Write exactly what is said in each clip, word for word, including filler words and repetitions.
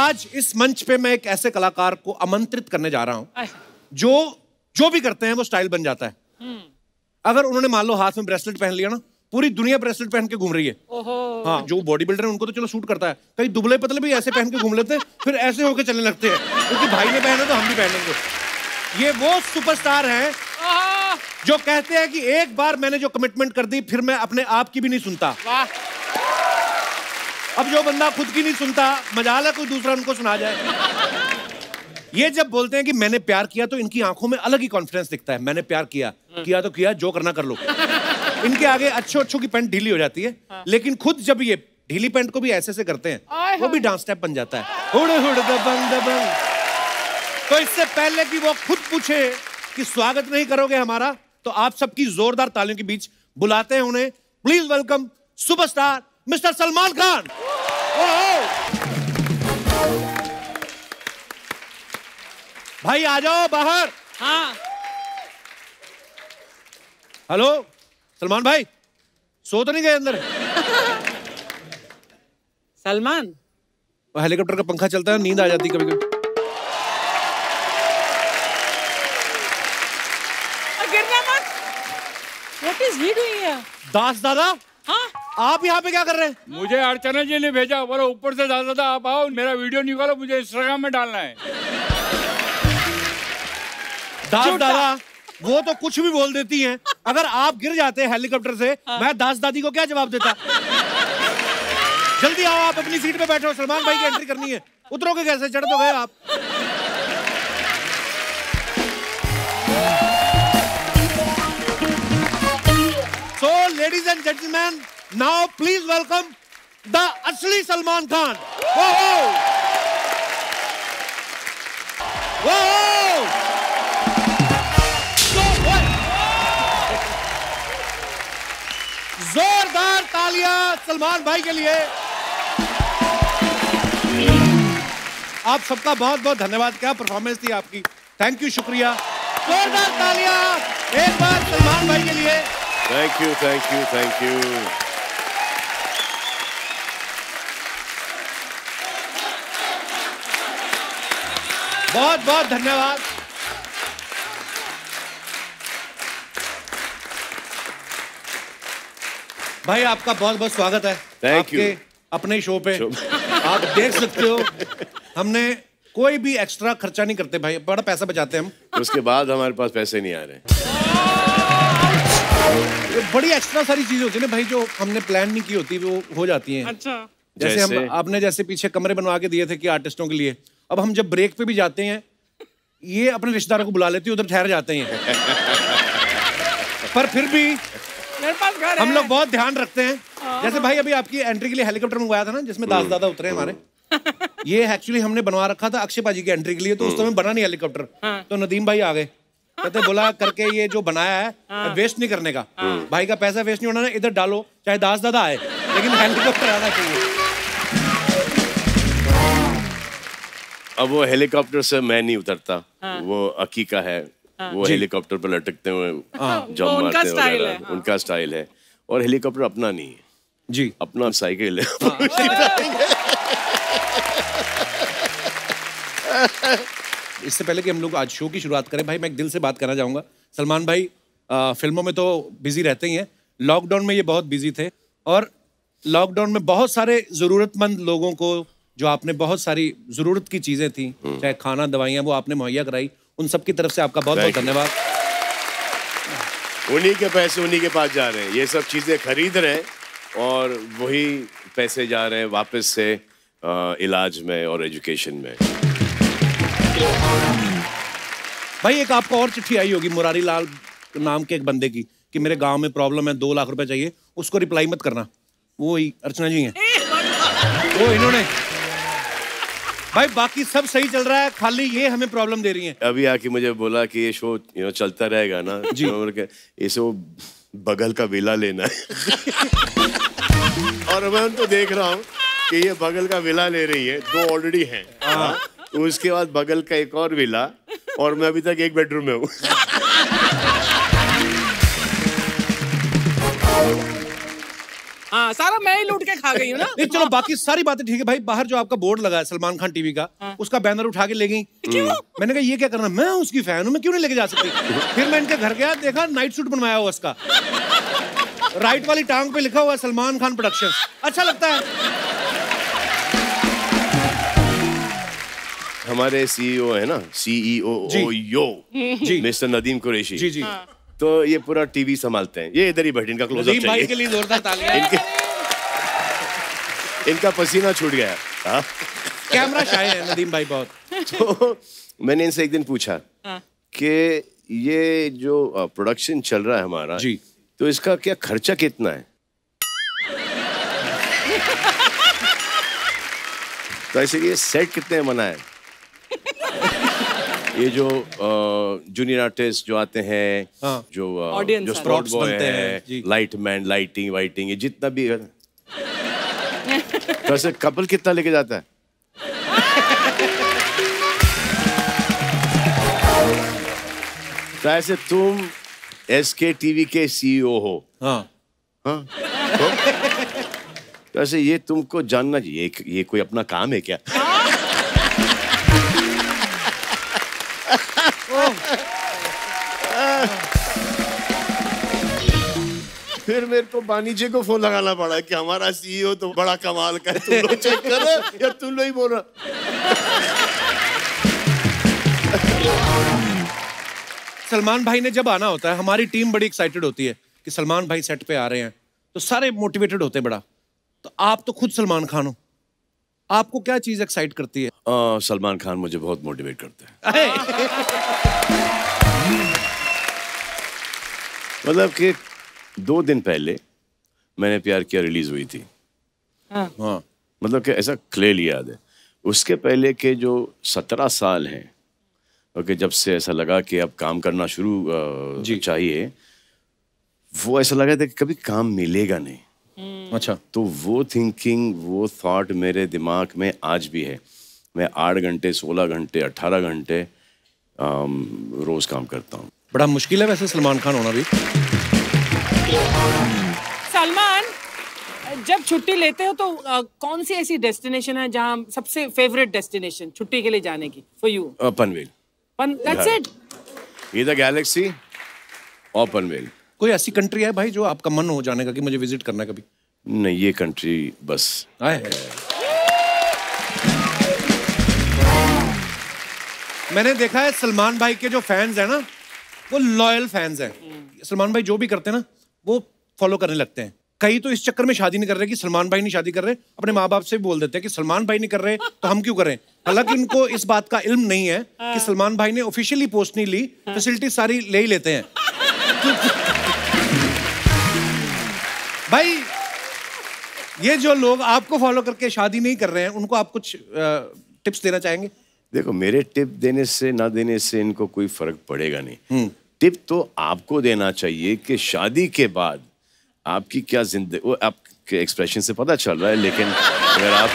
आज इस मंच पे मैं एक ऐसे कलाकार को आमंत्रित करने जा रहा हूं जो जो भी करते हैं वो स्टाइल बन जाता है। अगर उन्होंने मान लो हाथ में ब्रेसलेट पहन लिया ना, पूरी दुनिया ब्रेसलेट पहन के घूम रही है। हाँ, जो बॉडी बिल्डर है उनको तो चलो सूट करता है, कई दुबले पतले भी ऐसे पहन के घूम लेते हैं, फिर ऐसे होके चलने लगते हैं क्योंकि भाई ने पहना तो हम भी पहनेंगे। ये वो सुपरस्टार हैं जो कहते हैं कि एक बार मैंने जो कमिटमेंट कर दी फिर मैं अपने आप की भी नहीं सुनता। अब जो बंदा खुद की नहीं सुनता, मजाल है कोई दूसरा उनको सुना जाए। ये जब बोलते हैं कि मैंने प्यार किया तो इनकी आंखों में अलग ही कॉन्फिडेंस दिखता है। मैंने प्यार किया, किया तो किया, जो करना कर लो। इनके आगे अच्छो अच्छों की पैंट ढीली हो जाती है, लेकिन खुद जब ये ढीली पैंट को भी ऐसे से करते हैं वो भी डांस स्टेप बन जाता है। हुड़ हुड़ दबंग दबंग। तो इससे पहले कि वो खुद पूछे कि स्वागत नहीं करोगे हमारा, तो आप सबकी जोरदार तालियों के बीच बुलाते हैं उन्हें। Please welcome superstar Mister Salman Khan. भाई आ जाओ बाहर। हाँ। हेलो सलमान भाई, सो तो नहीं गए अंदर? सलमान, हेलीकॉप्टर का पंखा चलता है, नींद आ जाती कभी कभी। गिरना मत। What is he doing here? दास दादा, हाँ? आप यहाँ पे क्या कर रहे हैं? मुझे अर्चना जी ने भेजा, बोलो ऊपर से दास दादा आप आओ, मेरा वीडियो निकालो, मुझे इंस्टाग्राम में डालना है। दास दादा वो तो कुछ भी बोल देती हैं। अगर आप गिर जाते हेलीकॉप्टर से, हाँ। मैं दास दादी को क्या जवाब देता? जल्दी आओ, आप अपनी सीट पे बैठो, सलमान भाई की एंट्री करनी है। उतरोगे कैसे? चढ़ तो गए आप। So, ladies and gentlemen, now please welcome the असली सलमान खान। Whoa! Whoa! जोरदार तालियां सलमान भाई के लिए। आप सबका बहुत बहुत धन्यवाद। क्या परफॉर्मेंस थी आपकी, थैंक यू, शुक्रिया। जोरदार तालियां एक बार सलमान भाई के लिए। Thank you, thank you, thank you. बहुत बहुत धन्यवाद। भाई आपका बहुत बहुत स्वागत है। Thank you. अपने शो पे आप देख सकते हो, हमने कोई भी एक्स्ट्रा खर्चा नहीं करते भाई, बड़ा पैसा बचाते हैं हम। उसके बाद हमारे पास पैसे नहीं आ रहे। बड़ी एक्स्ट्रा सारी चीजें होती है ना भाई, जो हमने प्लान नहीं की होती वो हो जाती हैं। अच्छा। जैसे, जैसे हम आपने जैसे पीछे कमरे बनवा के दिए थे कि आर्टिस्टों के लिए, अब हम जब ब्रेक पे भी जाते हैं ये अपने रिश्तेदारों को बुला लेती है, उधर ठहर जाते हैं। पर फिर भी मेरे पास घर हम है। लोग बहुत ध्यान रखते हैं। जैसे भाई अभी आपकी एंट्री के लिए हेलीकॉप्टर मंगवाया था ना, जिसमें दास दादा उतरे हमारे। ये एक्चुअली हमने बनवा रखा था अक्षय पाजी की एंट्री के लिए, तो उस समय बना नहीं हेलीकॉप्टर। तो नदीम भाई आ गए, कहते बोला करके ये जो बनाया है वेस्ट नहीं करने का। भाई का पैसा वेस्ट नहीं होना, इधर डालो चाहे दास दादा आए, लेकिन हेलीकॉप्टर आना चाहिए। अब वो हेलीकॉप्टर से मैं नहीं उतरता, वो अकी का है। वो हेलीकॉप्टर पर लटकते हुए जंप मारते हैं, उनका स्टाइल है। और हेलीकॉप्टर अपना नहीं है जी, अपना साइकिल है। इससे पहले कि हम लोग आज शो की शुरुआत करें, भाई मैं एक दिल से बात करना चाहूंगा। सलमान भाई आ, फिल्मों में तो बिजी रहते ही हैं, लॉकडाउन में ये बहुत बिजी थे, और लॉकडाउन में बहुत सारे जरूरतमंद लोगों को जो आपने बहुत सारी जरूरत की चीजें थी, चाहे खाना दवाइयाँ, वो आपने मुहैया कराई। उन सब की तरफ से आपका बहुत बहुत धन्यवाद। उन्हीं के पैसे उन्हीं के पास जा रहे हैं, ये सब चीजें खरीद रहे हैं और वही पैसे जा रहे हैं वापस से आ, इलाज में और एजुकेशन में। भाई एक आपको और चिट्ठी आई होगी मुरारी लाल नाम के एक बंदे की कि मेरे गांव में प्रॉब्लम है, दो लाख रुपए चाहिए। उसको रिप्लाई मत करना, वो ही अर्चना जी हैं, वो इन्होंने। भाई बाकी सब सही चल रहा है, खाली ये हमें प्रॉब्लम दे रही है। अभी आके मुझे बोला कि ये शो यू नो चलता रहेगा ना जी, इसे वो बगल का विला लेना है। और मैं उनको देख रहा हूँ कि ये बगल का विला ले रही है, दो ऑलरेडी हैं, तो उसके बाद बगल का एक और विला, और मैं अभी तक एक बेडरूम में हूँ। हाँ, सारा मैं ही लूट के खा गई हूँ ना। नहीं चलो बाकी सारी बातें ठीक है भाई। बाहर जो आपका बोर्ड लगा है सलमान खान टीवी का, उसका बैनर उठा के ले गई। क्यों? मैंने कहा ये क्या करना, मैं उसकी फैन हूँ, मैं क्यों नहीं लेके जा सकती। फिर मैं इनके घर गया, देखा नाइट सूट बनवाया हुआ उसका, राइट वाली टांग पे लिखा हुआ है सलमान खान प्रोडक्शन। अच्छा लगता है। हमारे सीईओ है ना, सीईओ यो जी मिस्टर नदीम कुरैशी जी जी, तो ये पूरा टीवी संभालते हैं। ये इधर ही बैठ, इनका क्लोजअप चाहिए। भाई के लिए जोरदार तालियां। इनके, इनका पसीना छूट गया। हाँ? कैमरा शाय है नदीम भाई बहुत। तो मैंने इनसे एक दिन पूछा कि ये जो प्रोडक्शन चल रहा है हमारा जी, तो इसका क्या खर्चा कितना है। तो ऐसे ये सेट कितने बना है, ये जो जूनियर आर्टिस्ट जो आते हैं, हाँ। जो Audience जो है। स्पॉट Props बॉय बनते है, हैं, लाइट मैन, लाइटिंग वाइटिंग, ये जितना भी है। तो ऐसे कपल कितना लेके जाता है। तो ऐसे तुम एस के टीवी के सीईओ हो। हाँ हाँ तो, तो ऐसे ये तुमको जानना चाहिए, ये कोई अपना काम है क्या। फिर मेरे को बानी जी को फोन लगाना पड़ा कि हमारा सीईओ तो बड़ा कमाल का है, तुम लोग चेक करो या तुम लोग ही बोल रहा। सलमान भाई ने जब आना होता है, हमारी टीम बड़ी एक्साइटेड होती है कि सलमान भाई सेट पे आ रहे हैं, तो सारे मोटिवेटेड होते हैं बड़ा। तो आप तो खुद सलमान खान हो, आपको क्या चीज एक्साइट करती है? आ, सलमान खान मुझे बहुत मोटिवेट करता है। मतलब कि दो दिन पहले मैंने प्यार किया रिलीज हुई थी। हाँ। हाँ। मतलब कि ऐसा क्लियरली याद है। उसके पहले के जो सत्रह साल हैं, ओके, जब से ऐसा लगा कि अब काम करना शुरू चाहिए, वो ऐसा लगा था कि कभी काम मिलेगा नहीं। अच्छा। तो वो थिंकिंग, वो थॉट मेरे दिमाग में आज भी है। मैं आठ घंटे सोलह घंटे अठारह घंटे रोज काम करता हूँ। बड़ा मुश्किल है वैसे सलमान खान होना भी। सलमान, जब छुट्टी लेते हो तो आ, कौन सी ऐसी डेस्टिनेशन है जहाँ सबसे फेवरेट डेस्टिनेशन छुट्टी के लिए जाने की for you? Panvel. That's it? इधर गैलेक्सी और पनवेल। कोई ऐसी कंट्री है भाई जो आपका मन हो जाने का कि मुझे विजिट करना है कभी? नहीं, ये कंट्री बस आए। मैंने देखा है सलमान भाई के जो फैंस हैं ना, वो लॉयल फैंस हैं। सलमान भाई जो भी करते हैं ना, वो फॉलो करने लगते हैं। कई तो इस चक्कर में शादी नहीं कर रहे कि सलमान भाई नहीं शादी कर रहे, अपने माँ बाप से भी बोल देते हैं कि सलमान भाई नहीं कर रहे तो हम क्यों करें। हालांकि उनको इस बात का इल्म नहीं है कि सलमान भाई ने ऑफिशियली पोस्ट नहीं ली, फैसिलिटी सारी ले ही लेते हैं। भाई ये जो लोग आपको फॉलो करके शादी नहीं कर रहे हैं, उनको आप कुछ टिप्स देना चाहेंगे? देखो, मेरे टिप देने से ना देने से इनको कोई फर्क पड़ेगा नहीं। टिप तो आपको देना चाहिए कि शादी के बाद आपकी क्या जिंदगी, वो आपके एक्सप्रेशन से पता चल रहा है, लेकिन अगर आप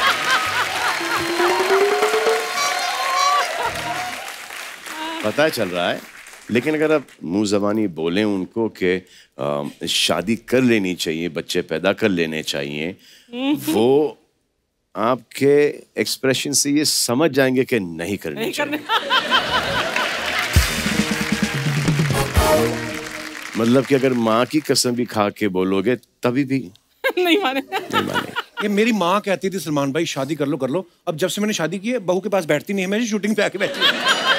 पता चल रहा है, लेकिन अगर आप मुंह जबानी बोलें उनको कि शादी कर लेनी चाहिए, बच्चे पैदा कर लेने चाहिए, वो आपके एक्सप्रेशन से ये समझ जाएंगे कि नहीं करनी नहीं चाहिए। मतलब कि अगर माँ की कसम भी खा के बोलोगे तभी भी नहीं माने। नहीं माने। ये मेरी माँ कहती थी सलमान भाई शादी कर लो कर लो, अब जब से मैंने शादी की है बहू के पास बैठती नहीं है, मैं शूटिंग पे आके बैठी हूँ।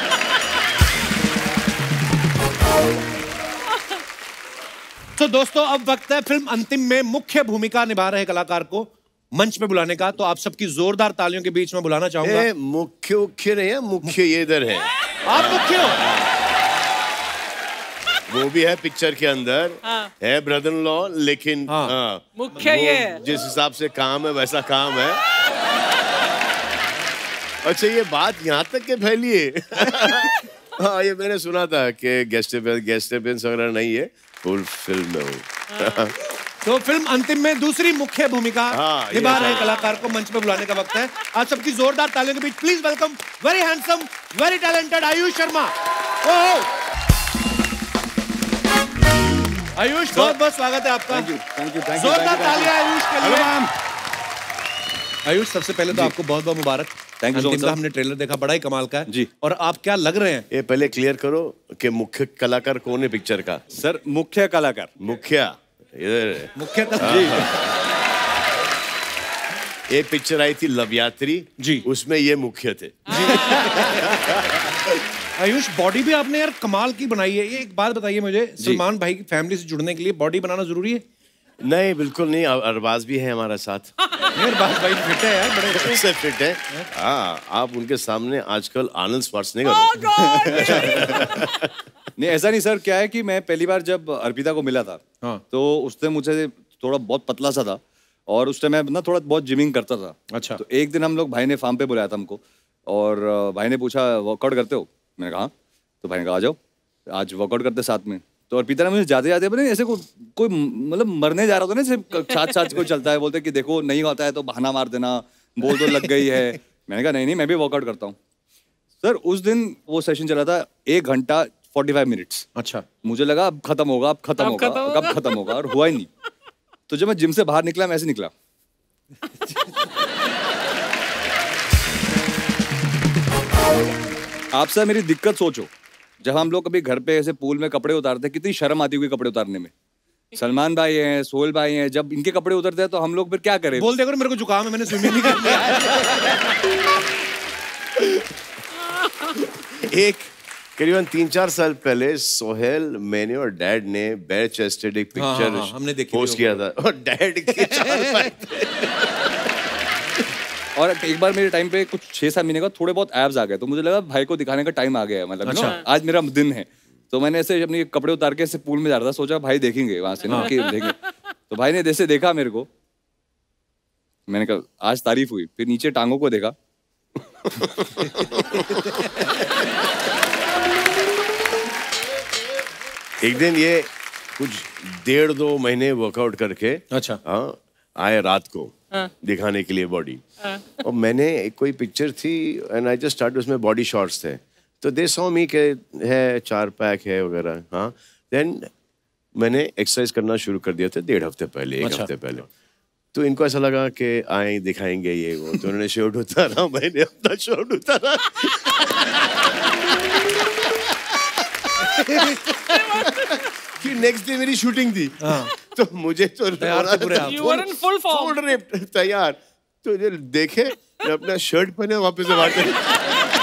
तो दोस्तों अब वक्त है फिल्म अंतिम में मुख्य भूमिका निभा रहे कलाकार को मंच पे बुलाने का। तो आप सबकी जोरदार तालियों के बीच में बुलाना चाहूंगा। मुख्य मुख्य नहीं है, मुख्य ये इधर है। आप मुख्य हो? वो भी है पिक्चर के अंदर। हाँ। है ब्रदर इन लॉ, लेकिन हाँ। हाँ। मुख्य ये जिस हिसाब से काम है वैसा काम है। अच्छा, ये बात यहाँ तक के फैली है। हाँ, ये मैंने सुना था कि गेस्ट गेस्ट अपीयरेंस वगैरह नहीं है, फुल फिल्म में हो। तो फिल्म अंतिम में दूसरी मुख्य भूमिका हाँ, निभा रहे कलाकार को मंच पे बुलाने का वक्त है। आप सबकी जोरदार तालियों के बीच please welcome very handsome, very talented Aayush Sharma. Aayush बहुत बहुत स्वागत है आपका। Thank you thank you thank you जोरदार तालियां आयुष के लिए। आयुष सबसे पहले तो आपको बहुत बहुत मुबारक। Thank you so much. हमने ट्रेलर देखा, बड़ा ही कमाल का है जी। और आप क्या लग रहे हैं? ये पहले क्लियर करो कि मुख्य कलाकार कौन है पिक्चर का? सर मुख्य कलाकार मुखिया इधर मुख्य जी। एक पिक्चर आई थी लव यात्री जी, उसमें ये मुख्य थे। आयुष बॉडी भी आपने यार कमाल की बनाई है। ये एक बात बताइए मुझे, सलमान भाई की फैमिली से जुड़ने के लिए बॉडी बनाना जरूरी है? नहीं बिल्कुल नहीं, अरबाज भी है हमारा साथ। अरबाज भाई फिट है यार, बड़े से फिट है। हाँ आप उनके सामने आजकल आनंद श्वार्ज़नेगर हो। नहीं ऐसा नहीं सर, क्या है कि मैं पहली बार जब अर्पिता को मिला था हाँ। तो उसने मुझे थोड़ा बहुत पतला सा था और उस टाइम मैं ना थोड़ा बहुत जिमिंग करता था। अच्छा। तो एक दिन हम लोग, भाई ने फार्म पे बुलाया था हमको और भाई ने पूछा वर्कआउट करते हो? मैंने कहा तो भाई ने कहा आ जाओ आज वर्कआउट करते साथ में। तो अर्पिता ने मुझे जाते जाते अपने ऐसे को, कोई मतलब मरने जा रहा था ना, ऐसे साथ साथ कोई चलता है, बोलते कि देखो नहीं होता है तो बहाना मार देना, बोल तो लग गई है। मैंने कहा नहीं नहीं मैं भी वर्कआउट करता हूँ। सर उस दिन वो सेशन चला था एक घंटा फोर्टी फाइव मिनट्स। अच्छा। मुझे लगा अब खत्म होगा अब खत्म होगा अब खत्म होगा और हुआ ही नहीं। तो जब मैं जिम से बाहर निकला मैं ऐसे निकला। आप सर मेरी दिक्कत सोचो, जब हम लोग कभी घर पे ऐसे पूल में कपड़े उतारते हैं कितनी शर्म आती होगी कपड़े उतारने में। सलमान भाई हैं, सोहेल भाई हैं, जब इनके कपड़े उतरते हैं तो हम लोग फिर क्या करें? बोल दे करो मेरे को जुकाम है, मैंने स्विमिंग नहीं कर एक करीबन तीन चार साल पहले सोहेल, मैंने और डैड ने बेयर चेस्टेड एक पिक्चर हाँ, हाँ, हमने देखी पोस्ट किया था और डैड के चार भाई थे। और एक बार मेरे टाइम पे कुछ छह सात महीने का थोड़े बहुत एब्स आ गए तो मुझे लगा भाई को दिखाने का टाइम आ गया है, मतलब अच्छा। ना, आज मेरा दिन है। तो मैंने ऐसे अपने कपड़े उतार के ऐसे पूल में जा रहा था, सोचा भाई देखेंगे वहां से ना कि देखेंगे। तो भाई ने जैसे देखा मेरे को, मैंने कहा आज तारीफ हुई, फिर नीचे टांगों को देखा। एक दिन ये कुछ डेढ़ दो महीने वर्कआउट करके अच्छा हाँ आए रात को हाँ। दिखाने के लिए बॉडी हाँ। और मैंने एक कोई पिक्चर थी एंड आई जस्ट स्टार्ट, उसमें बॉडी शॉट्स थे तो दे सॉ मी के है चार पैक है वगैरह। हाँ देन मैंने एक्सरसाइज करना शुरू कर दिया था डेढ़ हफ्ते पहले एक अच्छा। हफ्ते पहले। तो इनको ऐसा लगा कि आए दिखाएंगे ये वो, तो उन्होंने शर्ट उतारा, मैंने अपना शर्ट उतारा। फिर नेक्स्ट डे मेरी शूटिंग थी हाँ। तो मुझे तो फुल फॉर्म तैयार, तो जो देखे मैं अपना शर्ट पहने वापस से बाहर।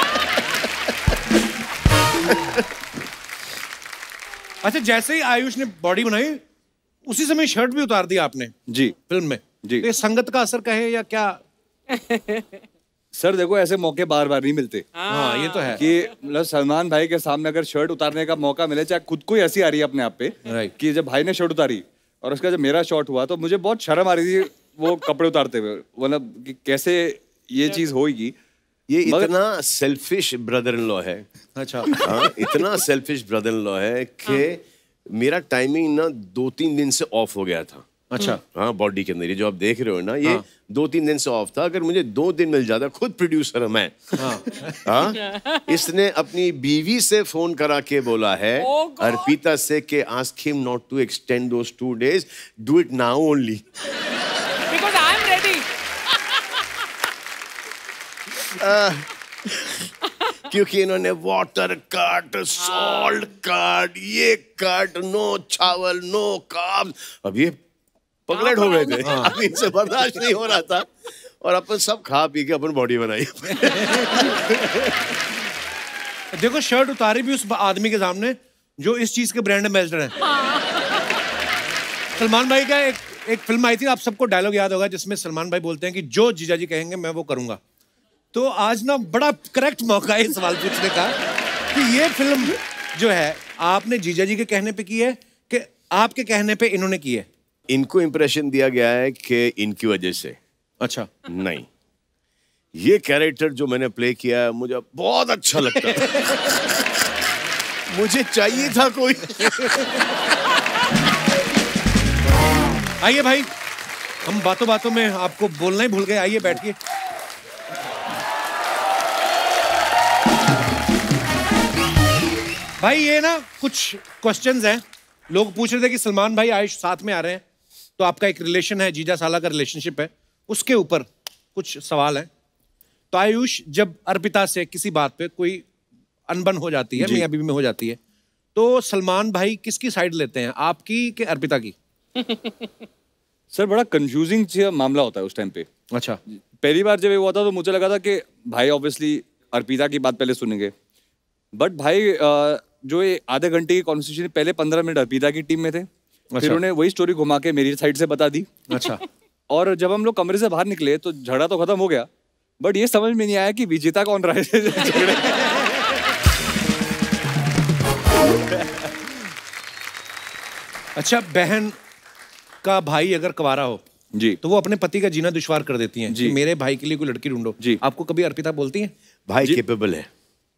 अच्छा जैसे ही आयुष ने बॉडी बनाई उसी समय शर्ट भी उतार दिया आपने जी फिल्म में जी। तो ये संगत का असर कहे या क्या? सर देखो ऐसे मौके बार बार नहीं मिलते। हाँ ये तो है कि मतलब सलमान भाई के सामने अगर शर्ट उतारने का मौका मिले, चाहे खुद को ही हंसी आ रही है अपने आप पे कि जब भाई ने शर्ट उतारी और उसका जब मेरा शॉट हुआ तो मुझे बहुत शर्म आ रही थी वो कपड़े उतारते हुए, मतलब कि कैसे ये चीज होगी। ये इतना सेल्फिश ब्रदर इन लॉ है। अच्छा हाँ इतना सेल्फिश ब्रदर इन लॉ है कि मेरा टाइमिंग ना दो तीन दिन से ऑफ हो गया था। अच्छा हाँ बॉडी के अंदर ये जो आप देख रहे हो ना ये हाँ। दो तीन दिन से ऑफ था। अगर मुझे दो दिन मिल जाता, खुद प्रोड्यूसर मैं हाँ। हाँ? इसने अपनी बीवी से फोन करा के बोला है oh अर्पिता से कि ask him not to extend those two days, do it now only because I am ready. क्योंकि इन्होंने वाटर कट, सॉल्ट कट, ये कट, नो चावल, नो कार्ब्स। अब ये पगलेट हो गए थे, अब इनसे बर्दाश्त नहीं हो रहा था और अपन सब खा पी के अपन बॉडी बनाई। देखो शर्ट उतारी भी उस आदमी के सामने जो इस चीज के ब्रांड एम्बेसडर हैं। सलमान भाई का एक एक फिल्म आई थी, आप सबको डायलॉग याद होगा, जिसमें सलमान भाई बोलते हैं कि जो जीजा जी कहेंगे मैं वो करूंगा। तो आज ना बड़ा करेक्ट मौका है सवाल पूछने का कि ये फिल्म जो है आपने जीजा जी के कहने पे की है कि आपके कहने पे इन्होंने की है? इनको इंप्रेशन दिया गया है कि इनकी वजह से। अच्छा नहीं, ये कैरेक्टर जो मैंने प्ले किया है मुझे बहुत अच्छा लगता है। मुझे चाहिए था कोई। आइए भाई, हम बातों बातों में आपको बोलना ही भूल गए, आइए बैठिए। भाई ये ना कुछ क्वेश्चंस हैं लोग पूछ रहे थे कि सलमान भाई आयुष साथ में आ रहे हैं, तो आपका एक रिलेशन है, जीजा साला का रिलेशनशिप है, उसके ऊपर कुछ सवाल है। तो आयुष, जब अर्पिता से किसी बात पे कोई अनबन हो जाती है, मियां बीवी में हो जाती है, तो सलमान भाई किसकी साइड लेते हैं, आपकी कि अर्पिता की? सर बड़ा कंफ्यूजिंग मामला होता है उस टाइम पे। अच्छा। पहली बार जब ये हुआ था तो मुझे लगा था कि भाई ऑब्वियसली अर्पिता की बात पहले सुनेंगे, बट भाई जो ये आधे घंटे की कॉन्वर्सेशन पहले पंद्रह मिनट अर्पिता की टीम में थे। अच्छा। फिर उन्हें वही स्टोरी घुमा के मेरी साइड से बता दी। अच्छा। और जब हम लोग कमरे से बाहर निकले तो झगड़ा तो खत्म हो गया, बट ये समझ में नहीं आया कि विजेता कौन रहा है। अच्छा, बहन का भाई अगर कुंवारा हो जी, तो वो अपने पति का जीना दुश्वार कर देती हैं जी, मेरे भाई के लिए कोई लड़की ढूंढो जी। आपको कभी अर्पिता बोलती है? भाई केपेबल है।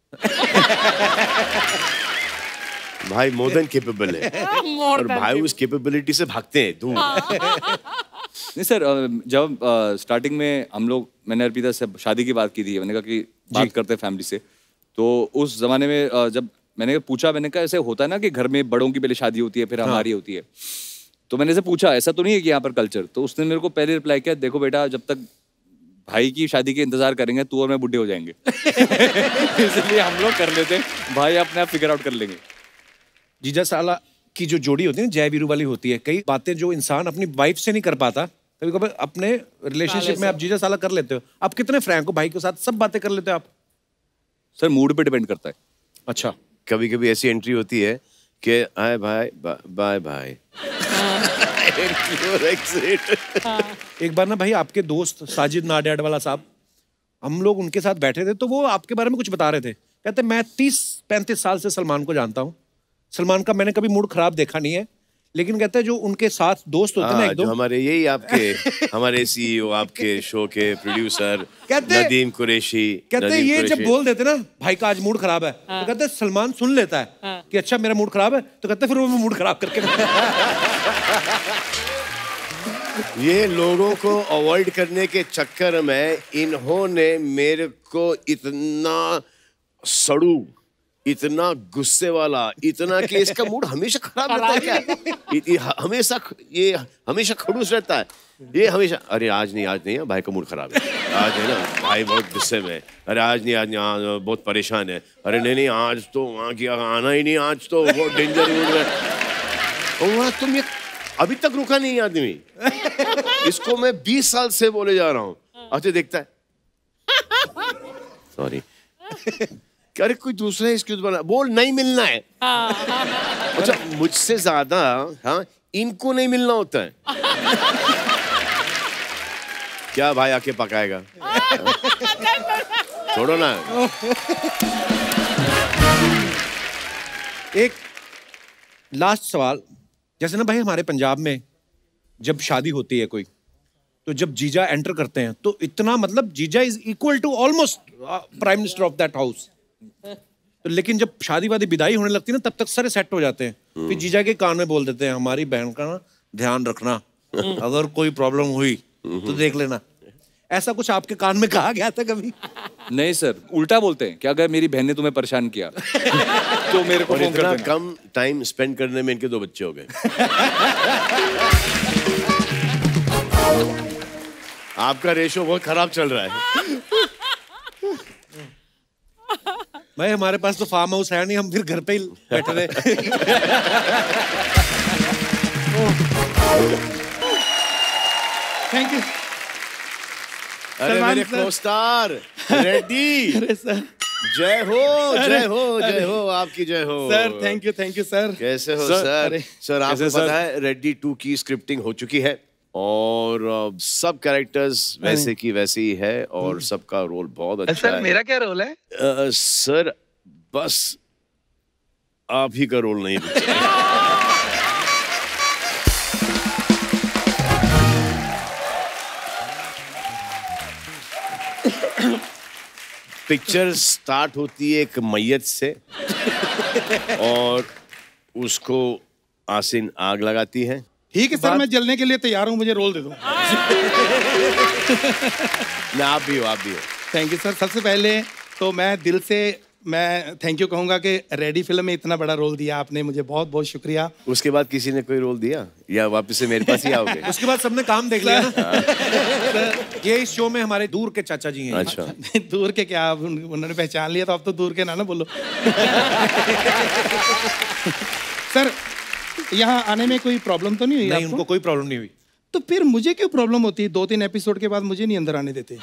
भाई मोर देन केपेबल है। और भाई उस केपेबिलिटी से भागते हैं दूर। नहीं सर, जब स्टार्टिंग में हम लोग, मैंने अर्पिता से शादी की बात की थी, मैंने कहा कि बात करते हैं फैमिली से, तो उस जमाने में जब मैंने पूछा, मैंने कहा ऐसे होता है ना कि घर में बड़ों की पहले शादी होती है फिर हमारी होती है, तो मैंने ऐसे पूछा ऐसा तो नहीं है कि यहाँ पर कल्चर? तो उसने मेरे को पहले रिप्लाई किया, देखो बेटा जब तक भाई की शादी के इंतजार करेंगे तू और मैं बुढ़े हो जाएंगे। इसलिए हम लोग कर लेते हैं, भाई अपने आप फिगर आउट कर लेंगे। जीजा साला की जो जोड़ी होती है जय वीरू वाली होती है, कई बातें जो इंसान अपनी वाइफ से नहीं कर पाता, कभी कभी अपने रिलेशनशिप में आप जीजा साला कर लेते हो। आप कितने फ्रैंक हो भाई के साथ, सब बातें कर लेते हो आप? सर मूड पे डिपेंड करता है। अच्छा। कभी कभी ऐसी एंट्री होती है कि आए भाई बाय बाय। एक बार ना भाई आपके दोस्त साजिद नाडियाड वाला साहब, हम लोग उनके साथ बैठे थे, तो वो आपके बारे में कुछ बता रहे थे। कहते मैं तीस पैंतीस साल से सलमान को जानता हूँ, सलमान का मैंने कभी मूड खराब देखा नहीं है, लेकिन कहते हैं जो उनके साथ दोस्त होते हैं ना एक दो, हमारे यही आपके हमारे सीईओ, आपके शो के प्रोड्यूसर नदीम कुरैशी, कहते हैं ये जब बोल देते ना भाई का आज मूड खराब है, तो कहते हैं सलमान सुन लेता है कि अच्छा मेरा मूड खराब है, तो कहते हैं फिर वो मूड खराब करके। ये लोगों को अवॉइड करने के चक्कर में इन्होंने मेरे को इतना सड़ू, इतना गुस्से वाला, इतना कि इसका मूड हमेशा खराब रहता है क्या? हमेशा ये हमेशा खड़ूस रहता है ये हमेशा। अरे आज नहीं, आज नहीं है भाई का मूड खराब है, आज है ना भाई बहुत गुस्से में, अरे आज नहीं, आज नहीं, आज बहुत परेशान है, अरे नहीं नहीं आज तो वहाँ की आना ही नहीं, आज तो बहुत डेंजर मूड में। और तुम ये अभी तक रुका नहीं आदमी, इसको मैं बीस साल से बोले जा रहा हूँ। अच्छा देखता है, सॉरी अरे कोई दूसरा एक्सक्यूज बना, बोल नहीं मिलना है। अच्छा मुझसे ज्यादा हाँ इनको नहीं मिलना होता है। क्या भाई आके पकाएगा? छोड़ो ना। एक लास्ट सवाल, जैसे ना भाई हमारे पंजाब में जब शादी होती है कोई, तो जब जीजा एंटर करते हैं तो इतना मतलब जीजा is equal to almost prime minister of that house. तो लेकिन जब शादी वादी विदाई होने लगती है ना, तब तक सारे सेट हो जाते हैं, फिर जीजा के कान में बोल देते हैं हमारी बहन का ना ध्यान रखना, अगर कोई प्रॉब्लम हुई तो देख लेना। ऐसा कुछ आपके कान में कहा गया था कभी? नहीं सर, उल्टा बोलते हैं कि अगर मेरी बहन ने तुम्हें परेशान किया तो मेरे को फोन कर देना। कम टाइम स्पेंड करने में इनके दो बच्चे हो गए। आपका रेशो बहुत खराब चल रहा है। भाई हमारे पास तो फार्म हाउस है नहीं, हम फिर घर पे ही बैठे रहे। Thank you. अरे मेरे को-स्टार रेड्डी। अरे सर जय हो, जय हो, जय हो, आपकी जय हो sir. Thank you, thank you sir. कैसे हो सर? सर आपको पता है रेड्डी टू की स्क्रिप्टिंग हो चुकी है और uh, सब कैरेक्टर्स वैसे की वैसे ही है और सबका रोल बहुत अच्छा सर, है। मेरा क्या रोल है? uh, सर बस आप ही का रोल नहीं बचा। पिक्चर स्टार्ट होती है एक मैयत से और उसको आसिन आग लगाती है। ठीक है सर, मैं जलने के लिए तैयार हूँ, मुझे रोल दे दो। ना आप भी हो, आप भी हो। Thank you sir. सबसे पहले तो मैं दिल से मैं थैंक यू कहूंगा कि रेडी फिल्म में इतना बड़ा रोल दिया आपने मुझे, बहुत बहुत शुक्रिया। उसके बाद किसी ने कोई रोल दिया या वापस से मेरे पास ही आओगे? उसके बाद सबने काम देख लिया ना। ये इस शो में हमारे दूर के चाचा जी हैं। अच्छा। दूर के क्या, उन्होंने पहचान लिया तो अब तो दूर के ना ना बोलो। सर यहाँ आने में कोई प्रॉब्लम तो नहीं हुई? नहीं, उनको कोई प्रॉब्लम नहीं हुई। तो फिर मुझे क्यों प्रॉब्लम होती है? दो तीन एपिसोड के बाद मुझे नहीं अंदर आने देते।